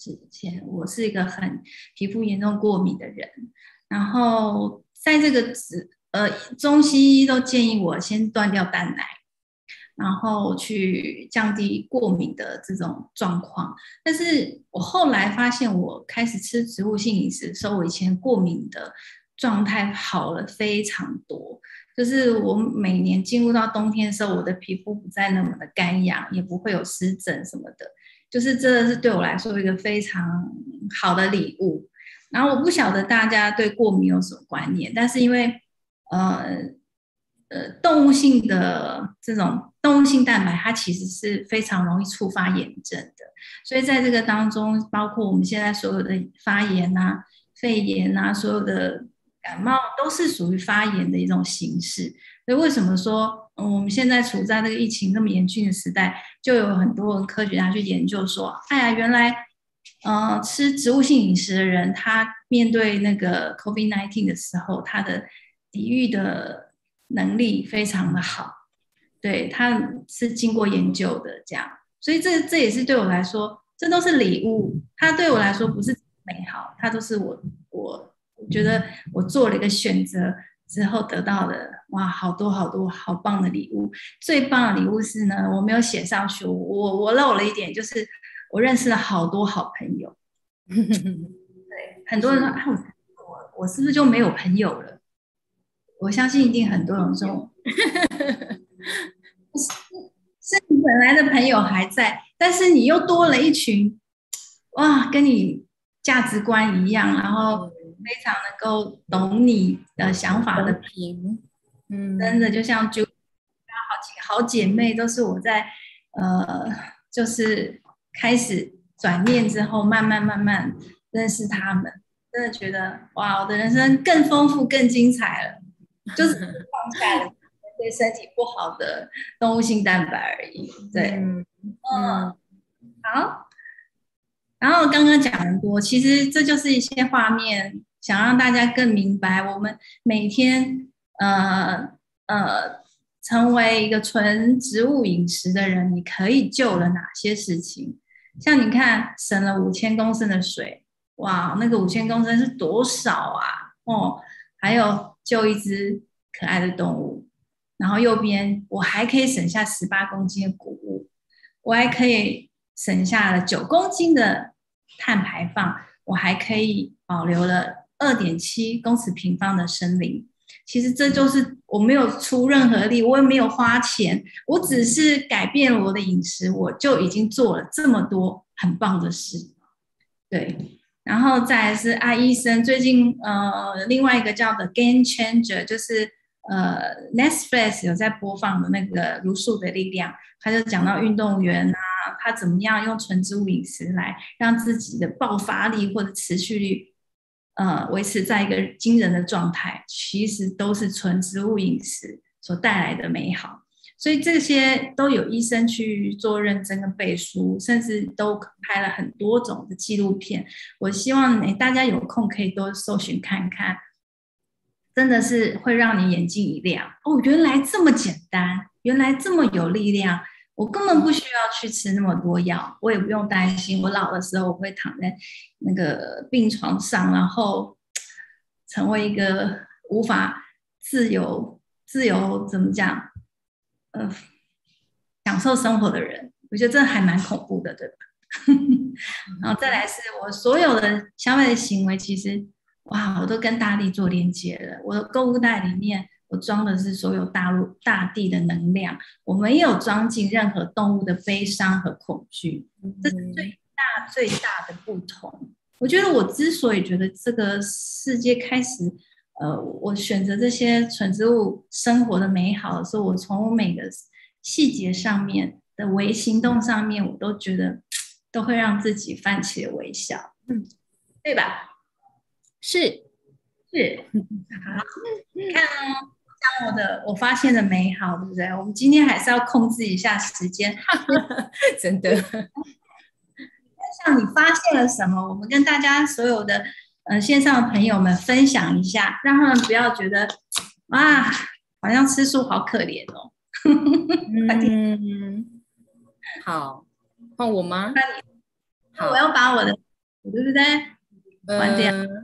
之前，我是一个很皮肤严重过敏的人，然后在这个呃中西医都建议我先断掉蛋奶，然后去降低过敏的这种状况。但是我后来发现，我开始吃植物性饮食的时候，我以前过敏的状态好了非常多。就是我每年进入到冬天的时候，我的皮肤不再那么的干痒，也不会有湿疹什么的。就是真的是对我来说一个非常好的礼物。然后我不晓得大家对过敏有什么观念，但是因为呃呃动物性的这种动物性蛋白，它其实是非常容易触发炎症的，所以在这个当中，包括我们现在所有的发炎啊、肺炎啊，所有的感冒都是属于发炎的一种形式。所以为什么说，嗯，我们现在处在这个疫情那么严峻的时代，就有很多科学家去研究说，哎呀，原来，呃，吃植物性饮食的人，他面对那个 COVID 十九 的时候，他的抵御的能力非常的好。对，他是经过研究的，这样，所以这这也是对我来说，这都是礼物。它对我来说不是美好，它都是我我我觉得我做了一个选择之后得到的，哇，好多好多好棒的礼物。最棒的礼物是呢，我没有写上去，我我漏了一点，就是我认识了好多好朋友。对，很多人说啊，我我是不是就没有朋友了？我相信一定很多人说，是你本来的朋友还在，但是你又多了一群，哇，跟你价值观一样，然后非常能够懂你的想法的平，嗯， 真的就像就好好姐妹，都是我在呃，就是开始转念之后，慢慢慢慢认识他们，真的觉得哇，我的人生更丰富、更精彩了，就是放下了对身体不好的动物性蛋白而已。对，嗯，嗯好。然后刚刚讲很多，其实这就是一些画面，想让大家更明白，我们每天呃呃成为一个纯植物饮食的人，你可以救了哪些事情？像你看，省了五千公升的水，哇，那个五千公升是多少啊？哦，还有救一只可爱的动物，然后右边我还可以省下十八公斤的谷物，我还可以省下了九公斤的碳排放，我还可以保留了二点七公尺平方的森林。其实这就是我没有出任何力，我也没有花钱，我只是改变了我的饮食，我就已经做了这么多很棒的事。对，然后再来是爱医生最近呃另外一个叫的 Game Changer， 就是呃 Netflix 有在播放的那个茹素的力量，他就讲到运动员啊，他怎么样用纯植物饮食来让自己的爆发力或者持续力呃维持在一个惊人的状态，其实都是纯植物饮食所带来的美好。所以这些都有医生去做认证跟背书，甚至都拍了很多种的纪录片。我希望、欸、大家有空可以多搜寻看看，真的是会让你眼睛一亮哦！原来这么简单，原来这么有力量，我根本不需要去吃那么多药，我也不用担心我老的时候我会躺在那个病床上，然后成为一个无法自由自由怎么讲？呃，享受生活的人，我觉得这还蛮恐怖的，对吧？然后再来是我所有的消费的行为，其实哇，我都跟大地做连接了。我的购物袋里面，我装的是所有大陆大地的能量，我没有装进任何动物的悲伤和恐惧，这是最大最大的不同。我觉得我之所以觉得这个世界开始。呃，我选择这些纯植物生活的美好的时候，我从每个细节上面的微行动上面，我都觉得都会让自己泛起了微笑，嗯，对吧？ 是是，好，你看哦，像我的我发现的美好，对不对？我们今天还是要控制一下时间， 真的。 像你发现了什么？我们跟大家所有的。呃，线上的朋友们分享一下，让他们不要觉得啊，好像吃素好可怜哦。 嗯，好，换我吗？ 好，我要把我的对不对？玩这样， 呃，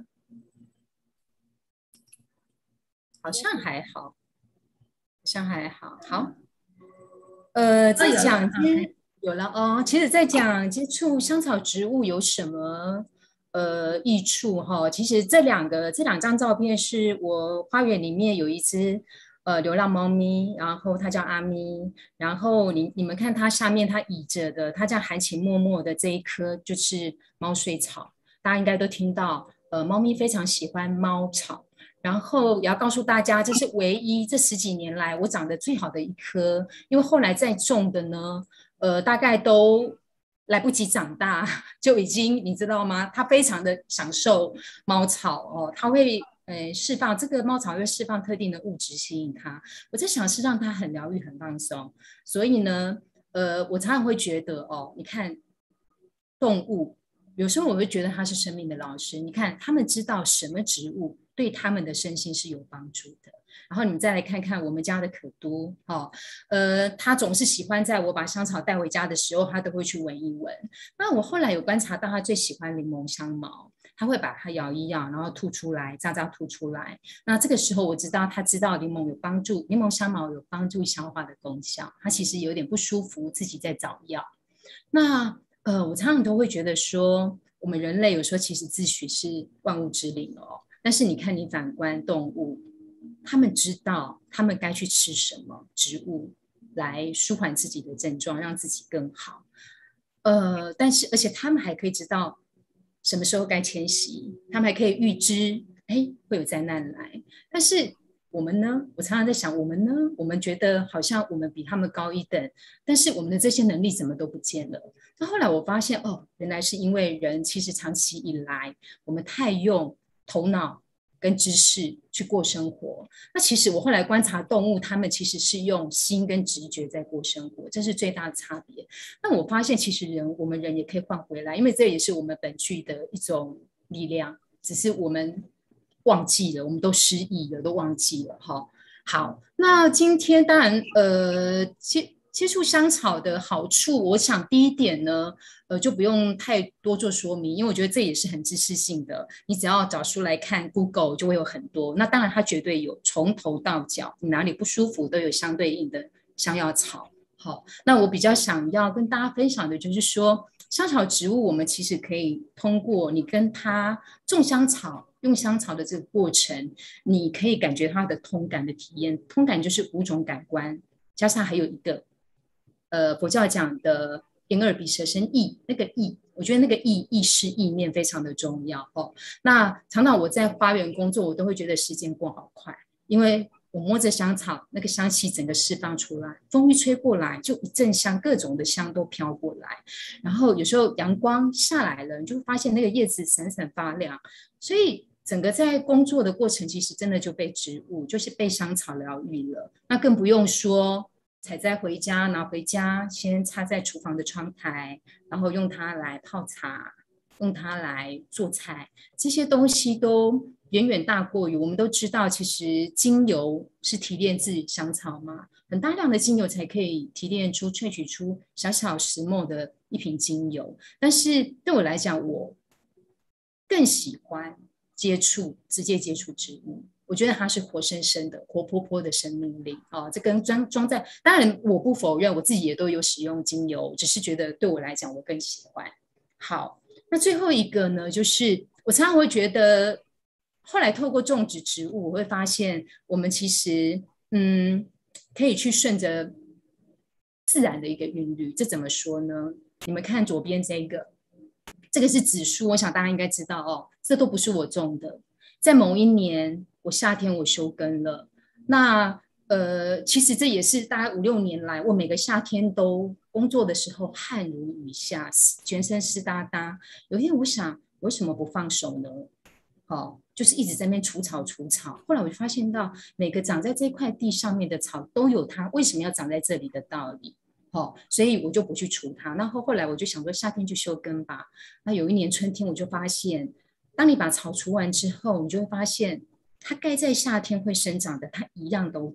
好像还好，好像还好。好，呃， 哦， 在有了， 讲接好， 有了哦。其实，在讲接触香草植物有什么呃益处哈、其实这两个这两张照片是我花园里面有一只呃流浪猫咪，然后它叫阿咪，然后你你们看它下面它倚着的，它这样含情脉脉的这一颗就是猫睡草，大家应该都听到，呃，猫咪非常喜欢猫草。然后也要告诉大家，这是唯一这十几年来我长得最好的一颗，因为后来再种的呢，呃，大概都来不及长大，就已经你知道吗？它非常的享受猫草哦，它会呃释放这个猫草会释放特定的物质吸引它。我在想是让它很疗愈、很放松，所以呢，呃，我常常会觉得哦，你看动物。有时候我会觉得它是生命的老师。你看，他们知道什么植物对他们的身心是有帮助的。然后你们再来看看我们家的可都，哦，呃，他总是喜欢在我把香草带回家的时候，他都会去闻一闻。那我后来有观察到，他最喜欢柠檬香茅，他会把它摇一摇，然后吐出来，渣渣吐出来。那这个时候我知道，他知道柠檬有帮助，柠檬香茅有帮助消化的功效。他其实有点不舒服，自己在找药。那呃，我常常都会觉得说，我们人类有时候其实自诩是万物之灵哦，但是你看，你反观动物，他们知道他们该去吃什么植物来舒缓自己的症状，让自己更好。呃，但是而且他们还可以知道什么时候该迁徙，他们还可以预知，哎，会有灾难来。但是我们呢？我常常在想，我们呢？我们觉得好像我们比他们高一等，但是我们的这些能力怎么都不见了？那后来我发现，哦，原来是因为人其实长期以来，我们太用头脑跟知识去过生活。那其实我后来观察动物，它们其实是用心跟直觉在过生活，这是最大的差别。那我发现，其实人，我们人也可以换回来，因为这也是我们本具的一种力量，只是我们忘记了，我们都失忆了，都忘记了哈。好，那今天当然，呃，接接触香草的好处，我想第一点呢，呃，就不用太多做说明，因为我觉得这也是很知识性的。你只要找书来看 ，Google 就会有很多。那当然，它绝对有从头到脚，你哪里不舒服都有相对应的香药草。好，那我比较想要跟大家分享的就是说，香草植物我们其实可以通过你跟它种香草、用香草的这个过程，你可以感觉它的通感的体验。通感就是五种感官，加上还有一个呃佛教讲的眼耳鼻舌身意，那个意，我觉得那个意意识意念非常的重要哦。那常常我在花园工作，我都会觉得时间过好快，因为我摸着香草，那个香气整个释放出来，风一吹过来，就一阵香，各种的香都飘过来。然后有时候阳光下来了，你就会发现那个叶子闪闪发亮。所以整个在工作的过程，其实真的就被植物，就是被香草疗愈了。那更不用说采摘回家，拿回家先插在厨房的窗台，然后用它来泡茶，用它来做菜，这些东西都远远大过于我们都知道，其实精油是提炼自香草嘛，很大量的精油才可以提炼出萃取出小小石墨的一瓶精油。但是对我来讲，我更喜欢接触直接接触植物。我觉得它是活生生的、活泼泼的生命力啊！这跟装装在，当然我不否认，我自己也都有使用精油，只是觉得对我来讲，我更喜欢。好，那最后一个呢，就是我常常会觉得，后来透过种植植物，我会发现我们其实嗯，可以去顺着自然的一个韵律。这怎么说呢？你们看左边这个，这个是紫苏，我想大家应该知道哦，这都不是我种的。在某一年，我夏天我休耕了，那呃，其实这也是大概五六年来，我每个夏天都工作的时候汗如雨下，全身湿哒哒。有一天我想，为什么不放手呢？哦，就是一直在那边除草除草。后来我就发现到，每个长在这块地上面的草都有它为什么要长在这里的道理。哦，所以我就不去除它。然后后来我就想说，夏天就休耕吧。那有一年春天，我就发现，当你把草除完之后，你就会发现，它该在夏天会生长的，它一样都在。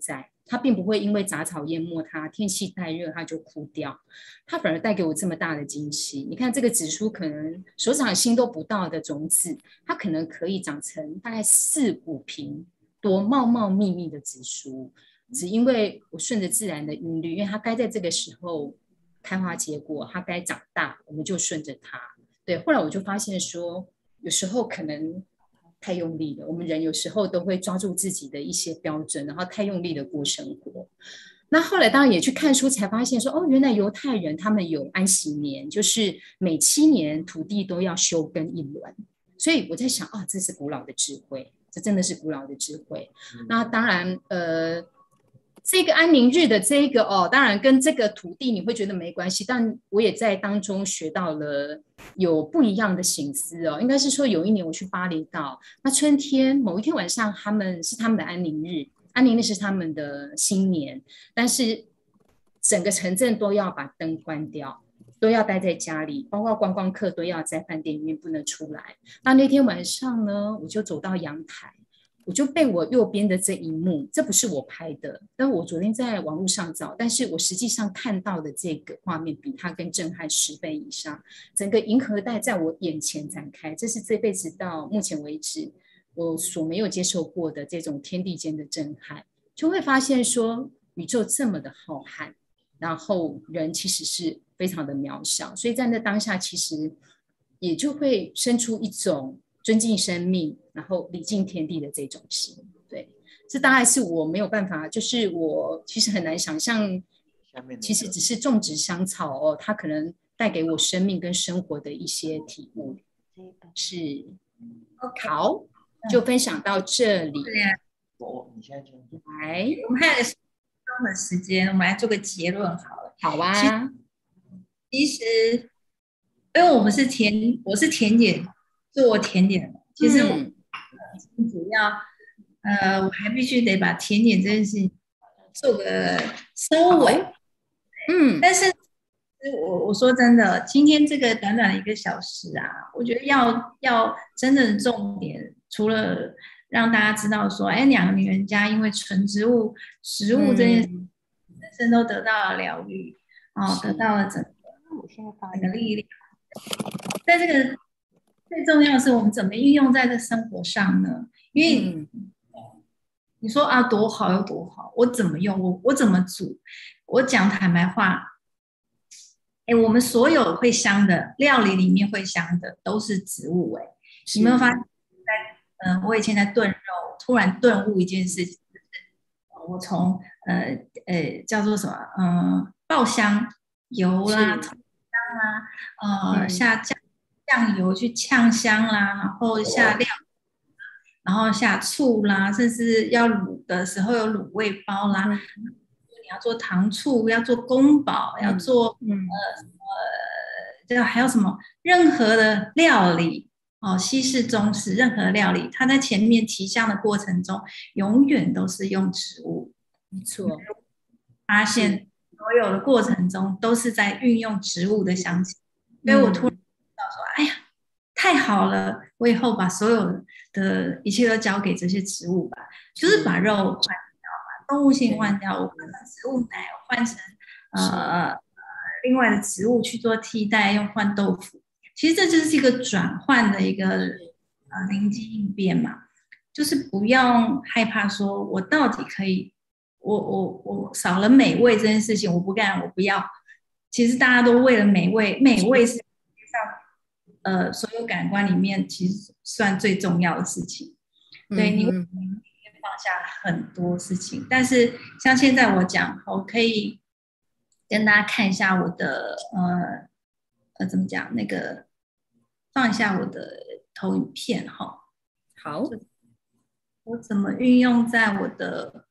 它并不会因为杂草淹没它，天气太热它就枯掉，它反而带给我这么大的惊喜。你看这个紫苏，可能手掌心都不到的种子，它可能可以长成大概四五坪多茂茂密密的紫苏，只因为我顺着自然的韵律，因为它该在这个时候开花结果，它该长大，我们就顺着它。对，后来我就发现说，有时候可能太用力了，我们人有时候都会抓住自己的一些标准，然后太用力的过生活。那后来当然也去看书，才发现说，哦，原来犹太人他们有安息年，就是每七年土地都要休耕一轮。所以我在想，啊，这是古老的智慧，这真的是古老的智慧。那当然，呃。这个安宁日的这个哦，当然跟这个土地你会觉得没关系，但我也在当中学到了有不一样的省思哦。应该是说有一年我去巴厘岛，那春天某一天晚上，他们是他们的安宁日，安宁日是他们的新年，但是整个城镇都要把灯关掉，都要待在家里，包括观光客都要在饭店里面不能出来。那那天晚上呢，我就走到阳台。我就被我右边的这一幕，这不是我拍的，但我昨天在网络上找，但是我实际上看到的这个画面比它更震撼十倍以上。整个银河带在我眼前展开，这是这辈子到目前为止我所没有接受过的这种天地间的震撼，就会发现说宇宙这么的浩瀚，然后人其实是非常的渺小，所以在那当下其实也就会生出一种尊敬生命，然后礼敬天地的这种心。对，这大概是我没有办法，就是我其实很难想象，其实只是种植香草哦，它可能带给我生命跟生活的一些体悟。是，好，就分享到这里。 我你现在就来， 我们还有个十分钟的时间，我们来做个结论好了。 好啊。 其实，因为我们是甜，我是甜点做甜点的，其实我、嗯、主要，呃，我还必须得把甜点这件事情做个收尾。嗯，但是我我说真的，今天这个短短的一个小时啊，我觉得要要真正的重点，除了让大家知道说，哎，两个女人家因为纯植物食物这件事，人生都得到了疗愈，哦，得到了整个整个力量。在这个最重要的是，我们怎么运用在这生活上呢？因为你说啊，多好有多好，我怎么用？我我怎么煮？我讲坦白话，哎，我们所有会香的料理里面会香的都是植物。哎，你有没有发现？在嗯、呃，我以前在炖肉，突然顿悟一件事情，就是我从呃呃叫做什么，嗯、呃，爆香油啦、葱香啦，呃，下酱酱油去呛香啦，然后下料。然后下醋啦，甚至要卤的时候有卤味包啦。嗯、你要做糖醋，要做宫保，嗯、要做嗯呃什么，这个还有什么？任何的料理哦，西式、中式，任何料理，它在前面提香的过程中，永远都是用植物。 没错， 发现所有的过程中都是在运用植物的香气，所以我突然知道说，哎呀。太好了！我以后把所有的一切都交给这些植物吧，就是把肉换掉，把动物性换掉，我换成植物奶，我换成呃另外的植物去做替代，用换豆腐。其实这就是一个转换的一个呃灵机应变嘛，就是不要害怕说我到底可以，我我我少了美味这件事情我不干，我不要。其实大家都为了美味，美味是。呃，所有感官里面其实算最重要的事情，对你放下很多事情。但是像现在我讲，我可以跟大家看一下我的呃呃怎么讲那个，放一下我的投影片哈。 好， 我怎么运用在我的？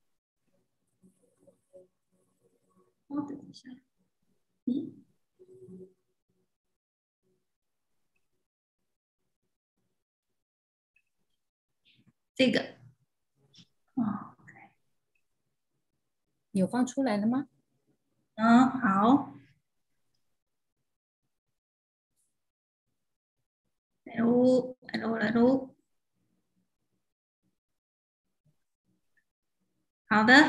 哦，等一下，嗯。这个，哦， 你有放出来了吗？ 嗯，好。来喽，来喽，来喽。好的，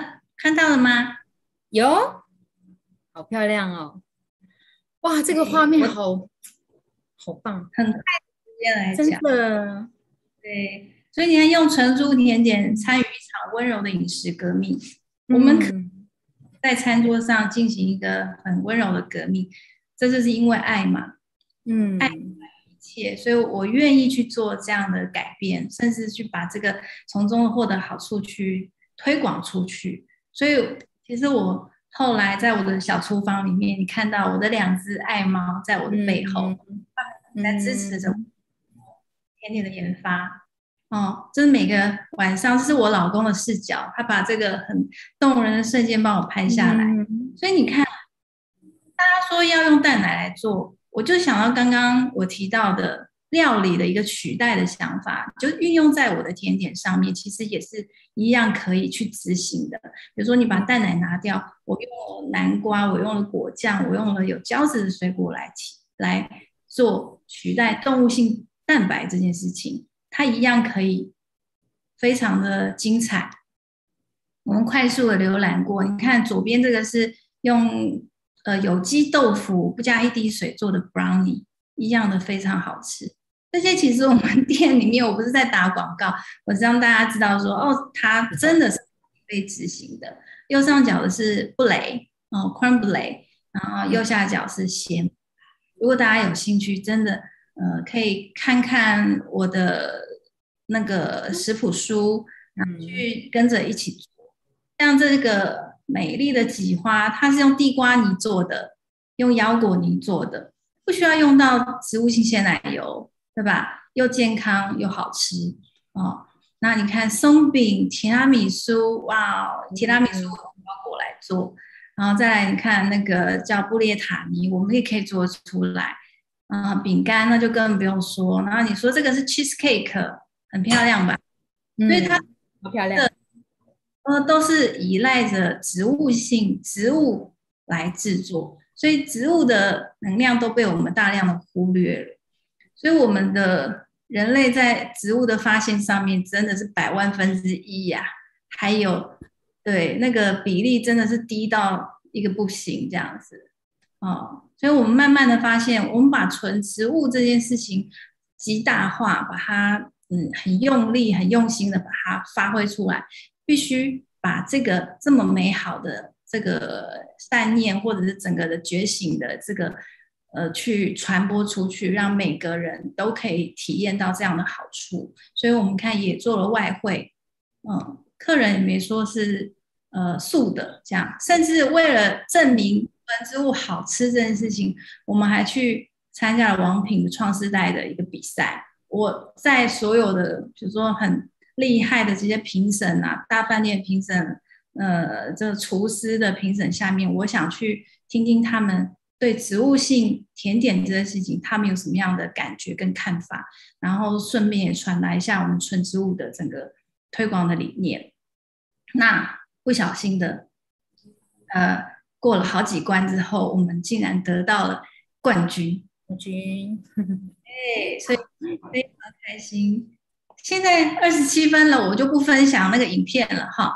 看到了吗？ 有，好漂亮哦！哇，这个画面好好棒， 很快的时间来真讲， 的。 对，所以你看用纯植物甜点参与一场温柔的饮食革命，我们可嗯在餐桌上进行一个很温柔的革命，这就是因为爱嘛。 嗯一切，所以我愿意去做这样的改变，甚至去把这个从中获得好处去推广出去。所以其实我后来在我的小厨房里面，你看到我的两只爱猫在我的背后，在支持着嗯甜点的研发。哦，这是每个晚上，这是我老公的视角，他把这个很动人的瞬间帮我拍下来。 嗯所以你看，他说要用蛋奶来做，我就想到刚刚我提到的料理的一个取代的想法，就运用在我的甜点上面，其实也是一样可以去执行的。比如说，你把蛋奶拿掉，我用了南瓜，我用了果酱，我用了有胶质的水果来来做取代动物性蛋白这件事情，它一样可以非常的精彩。我们快速的浏览过，你看左边这个是用呃有机豆腐不加一滴水做的 brownie， 一样的非常好吃。这些其实我们店里面，我不是在打广告，我是让大家知道说，哦，它真的是被执行的。右上角的是布雷，哦 crème brûlée， 然后右下角是咸。如果大家有兴趣，真的呃可以看看我的那个食谱书，然后去跟着一起做。像这个美丽的挤花，它是用地瓜泥做的，用腰果泥做的，不需要用到植物性鲜奶油，对吧？又健康又好吃哦。那你看松饼、提拉米苏，哇，提拉米苏用腰果来做，然后再来你看那个叫布列塔尼，我们也可以做出来。啊、呃，饼干那就更不用说。然后你说这个是 cheesecake， 很漂亮吧？ 嗯， 所以它好漂亮。 呃，都是依赖着植物性植物来制作，所以植物的能量都被我们大量的忽略了。所以我们的人类在植物的发现上面真的是百万分之一呀，还有对那个比例真的是低到一个不行这样子哦。所以我们慢慢的发现，我们把纯植物这件事情极大化，把它嗯很用力、很用心的把它发挥出来。必须把这个这么美好的这个善念，或者是整个的觉醒的这个呃，去传播出去，让每个人都可以体验到这样的好处。所以我们看也做了外汇，嗯，客人也没说是呃素的这样，甚至为了证明纯植物好吃这件事情，我们还去参加了王品的创世代的一个比赛。我在所有的比如说很厉害的这些评审啊，大饭店评审，呃，这个厨师的评审下面，我想去听听他们对植物性甜点这件事情，他们有什么样的感觉跟看法，然后顺便也传达一下我们纯植物的整个推广的理念。那不小心的，呃，过了好几关之后，我们竟然得到了冠军。 冠军， 对，所以非常开心。现在二十七分了，我就不分享那个影片了哈。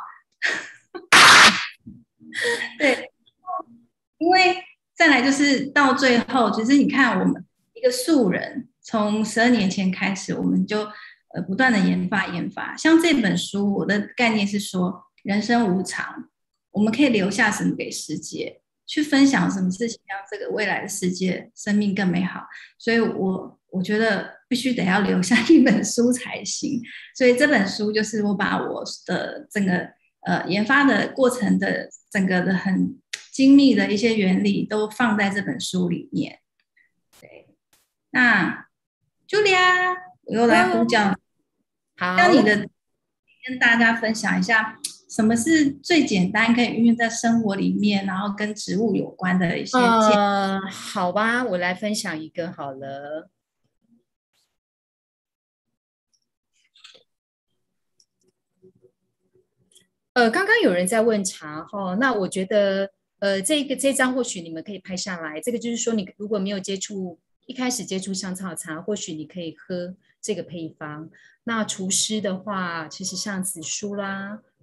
对，因为再来就是到最后，其实你看我们一个素人，从十二年前开始，我们就呃不断的研发研发。像这本书，我的概念是说，人生无常，我们可以留下什么给世界，去分享什么事情，让这个未来的世界生命更美好。所以我我觉得必须得要留下一本书才行。所以这本书就是我把我的整个呃研发的过程的整个的很精密的一些原理都放在这本书里面。对，那 Julia， 我又来呼叫， 好， 让你的跟大家分享一下。什么是最简单可以运用在生活里面，然后跟植物有关的一些建议？ 呃，好吧，我来分享一个好了。呃，刚刚有人在问茶哈，那我觉得，呃，这个这张或许你们可以拍下来。这个就是说，你如果没有接触，一开始接触香草茶，或许你可以喝这个配方。那厨师的话，其实像紫苏啦。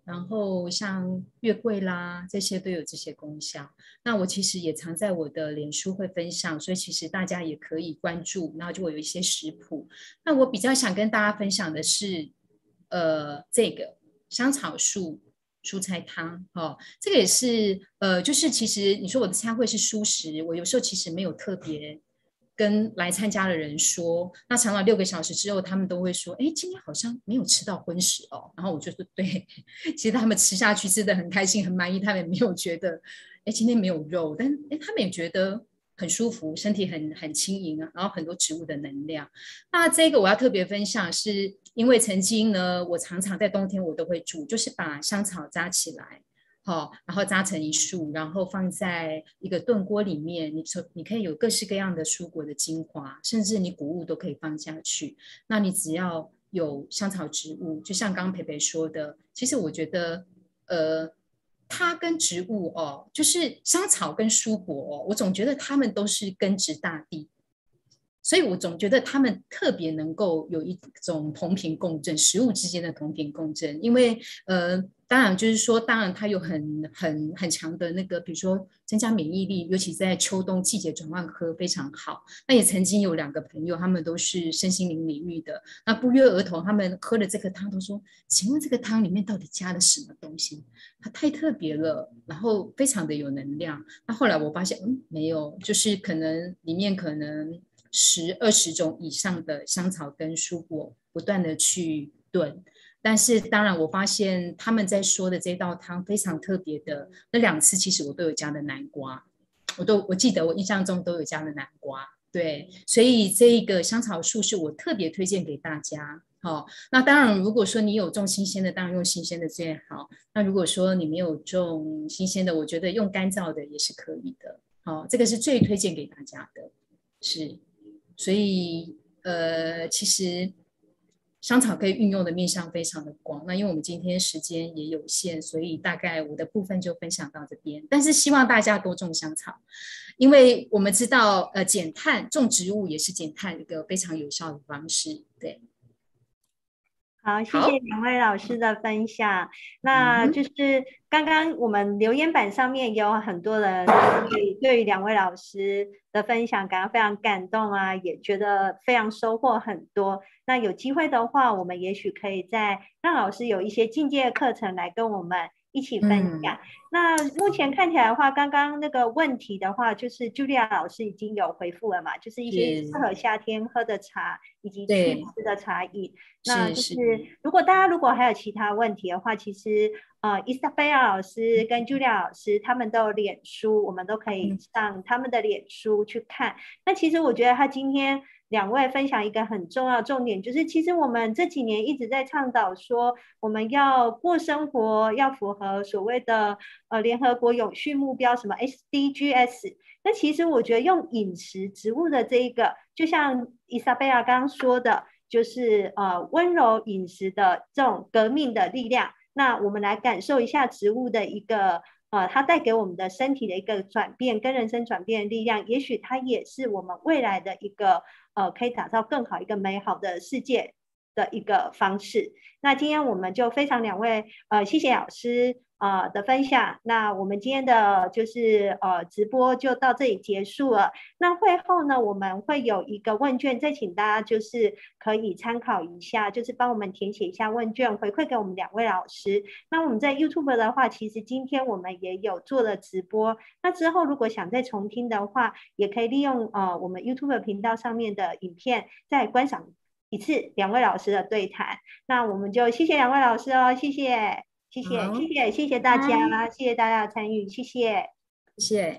然后像月桂啦，这些都有这些功效。那我其实也常在我的脸书会分享，所以其实大家也可以关注，然后就会有一些食谱。那我比较想跟大家分享的是，呃，这个香草树蔬菜汤哦，这个也是呃，就是其实你说我的餐会是蔬食，我有时候其实没有特别跟来参加的人说，那长达六个小时之后，他们都会说，哎，今天好像没有吃到荤食哦。然后我就说，对，其实他们吃下去吃的很开心，很满意，他们也没有觉得，哎，今天没有肉，但哎，他们也觉得很舒服，身体很很轻盈啊，然后很多植物的能量。那这个我要特别分享，是因为曾经呢，我常常在冬天我都会煮，就是把香草扎起来。好、哦，然后扎成一束，然后放在一个炖锅里面。你你可以有各式各样的蔬果的精华，甚至你谷物都可以放下去。那你只要有香草植物，就像刚刚培培说的，其实我觉得，呃，它跟植物哦，就是香草跟蔬果哦，我总觉得它们都是根植大地。所以我总觉得他们特别能够有一种同频共振，食物之间的同频共振，因为呃，当然就是说，当然它有很很很强的那个，比如说增加免疫力，尤其在秋冬季节转换喝非常好。那也曾经有两个朋友，他们都是身心灵领域的，那不约而同，他们喝了这个汤都说：“请问这个汤里面到底加了什么东西？它太特别了，然后非常的有能量。”那后来我发现，嗯，没有，就是可能里面可能。十二十种以上的香草跟蔬果不断的去炖，但是当然我发现他们在说的这道汤非常特别的，那两次其实我都有加的南瓜，我都我记得我印象中都有加的南瓜，对，所以这个香草树是我特别推荐给大家。好、哦，那当然，如果说你有种新鲜的，当然用新鲜的最好。那如果说你没有种新鲜的，我觉得用干燥的也是可以的。好、哦，这个是最推荐给大家的，是。所以呃，其实香草可以运用的面向非常的广。那因为我们今天时间也有限，所以大概我的部分就分享到这边。但是希望大家多种香草，因为我们知道呃减碳，种植物也是减碳一个非常有效的方式。对。 好，谢谢两位老师的分享。那嗯就是刚刚我们留言板上面也有很多人对对于两位老师的分享感到非常感动啊，也觉得非常收获很多。那有机会的话，我们也许可以再让老师有一些进阶的课程来跟我们一起分享。嗯、那目前看起来的话，刚刚那个问题的话，就是 Julia 老师已经有回复了嘛，就是一些适合夏天喝的茶以及祛湿的茶饮。那就是如果大家如果还有其他问题的话，其实呃伊莎贝拉老师跟 Julia 老师他们都有脸书，我们都可以上他们的脸书去看。那其实我觉得他今天两位分享一个很重要的重点，就是其实我们这几年一直在倡导说，我们要过生活要符合所谓的呃联合国永续目标，什么 S D Gs。那其实我觉得用饮食植物的这一个，就像伊莎贝拉刚刚说的。就是呃温柔饮食的这种革命的力量，那我们来感受一下植物的一个呃它带给我们的身体的一个转变跟人生转变的力量，也许它也是我们未来的一个呃可以打造更好一个美好的世界的一个方式。那今天我们就非常两位呃谢谢老师呃的分享，那我们今天的就是呃直播就到这里结束了。那会后呢，我们会有一个问卷，再请大家就是可以参考一下，就是帮我们填写一下问卷，回馈给我们两位老师。那我们在 YouTube 的话，其实今天我们也有做了直播，那之后如果想再重听的话，也可以利用呃我们 YouTube 频道上面的影片再观赏一次两位老师的对谈。那我们就谢谢两位老师哦，谢谢。谢谢，谢谢，谢谢大家，谢谢大家的参与，谢谢， 谢谢。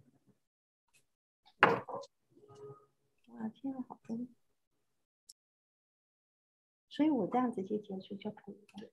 哇，天啊，好多，所以我这样直接结束就可以了。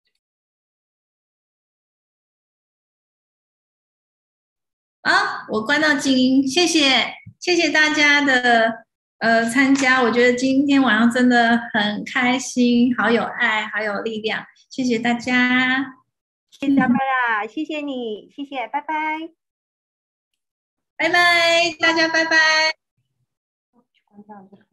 啊，我关到静音，谢谢，谢谢大家的呃参加，我觉得今天晚上真的很开心，好有爱，好有力量，谢谢大家。 谢谢大家，谢谢你，谢谢，拜拜， 拜拜，大家拜拜。 关掉这个。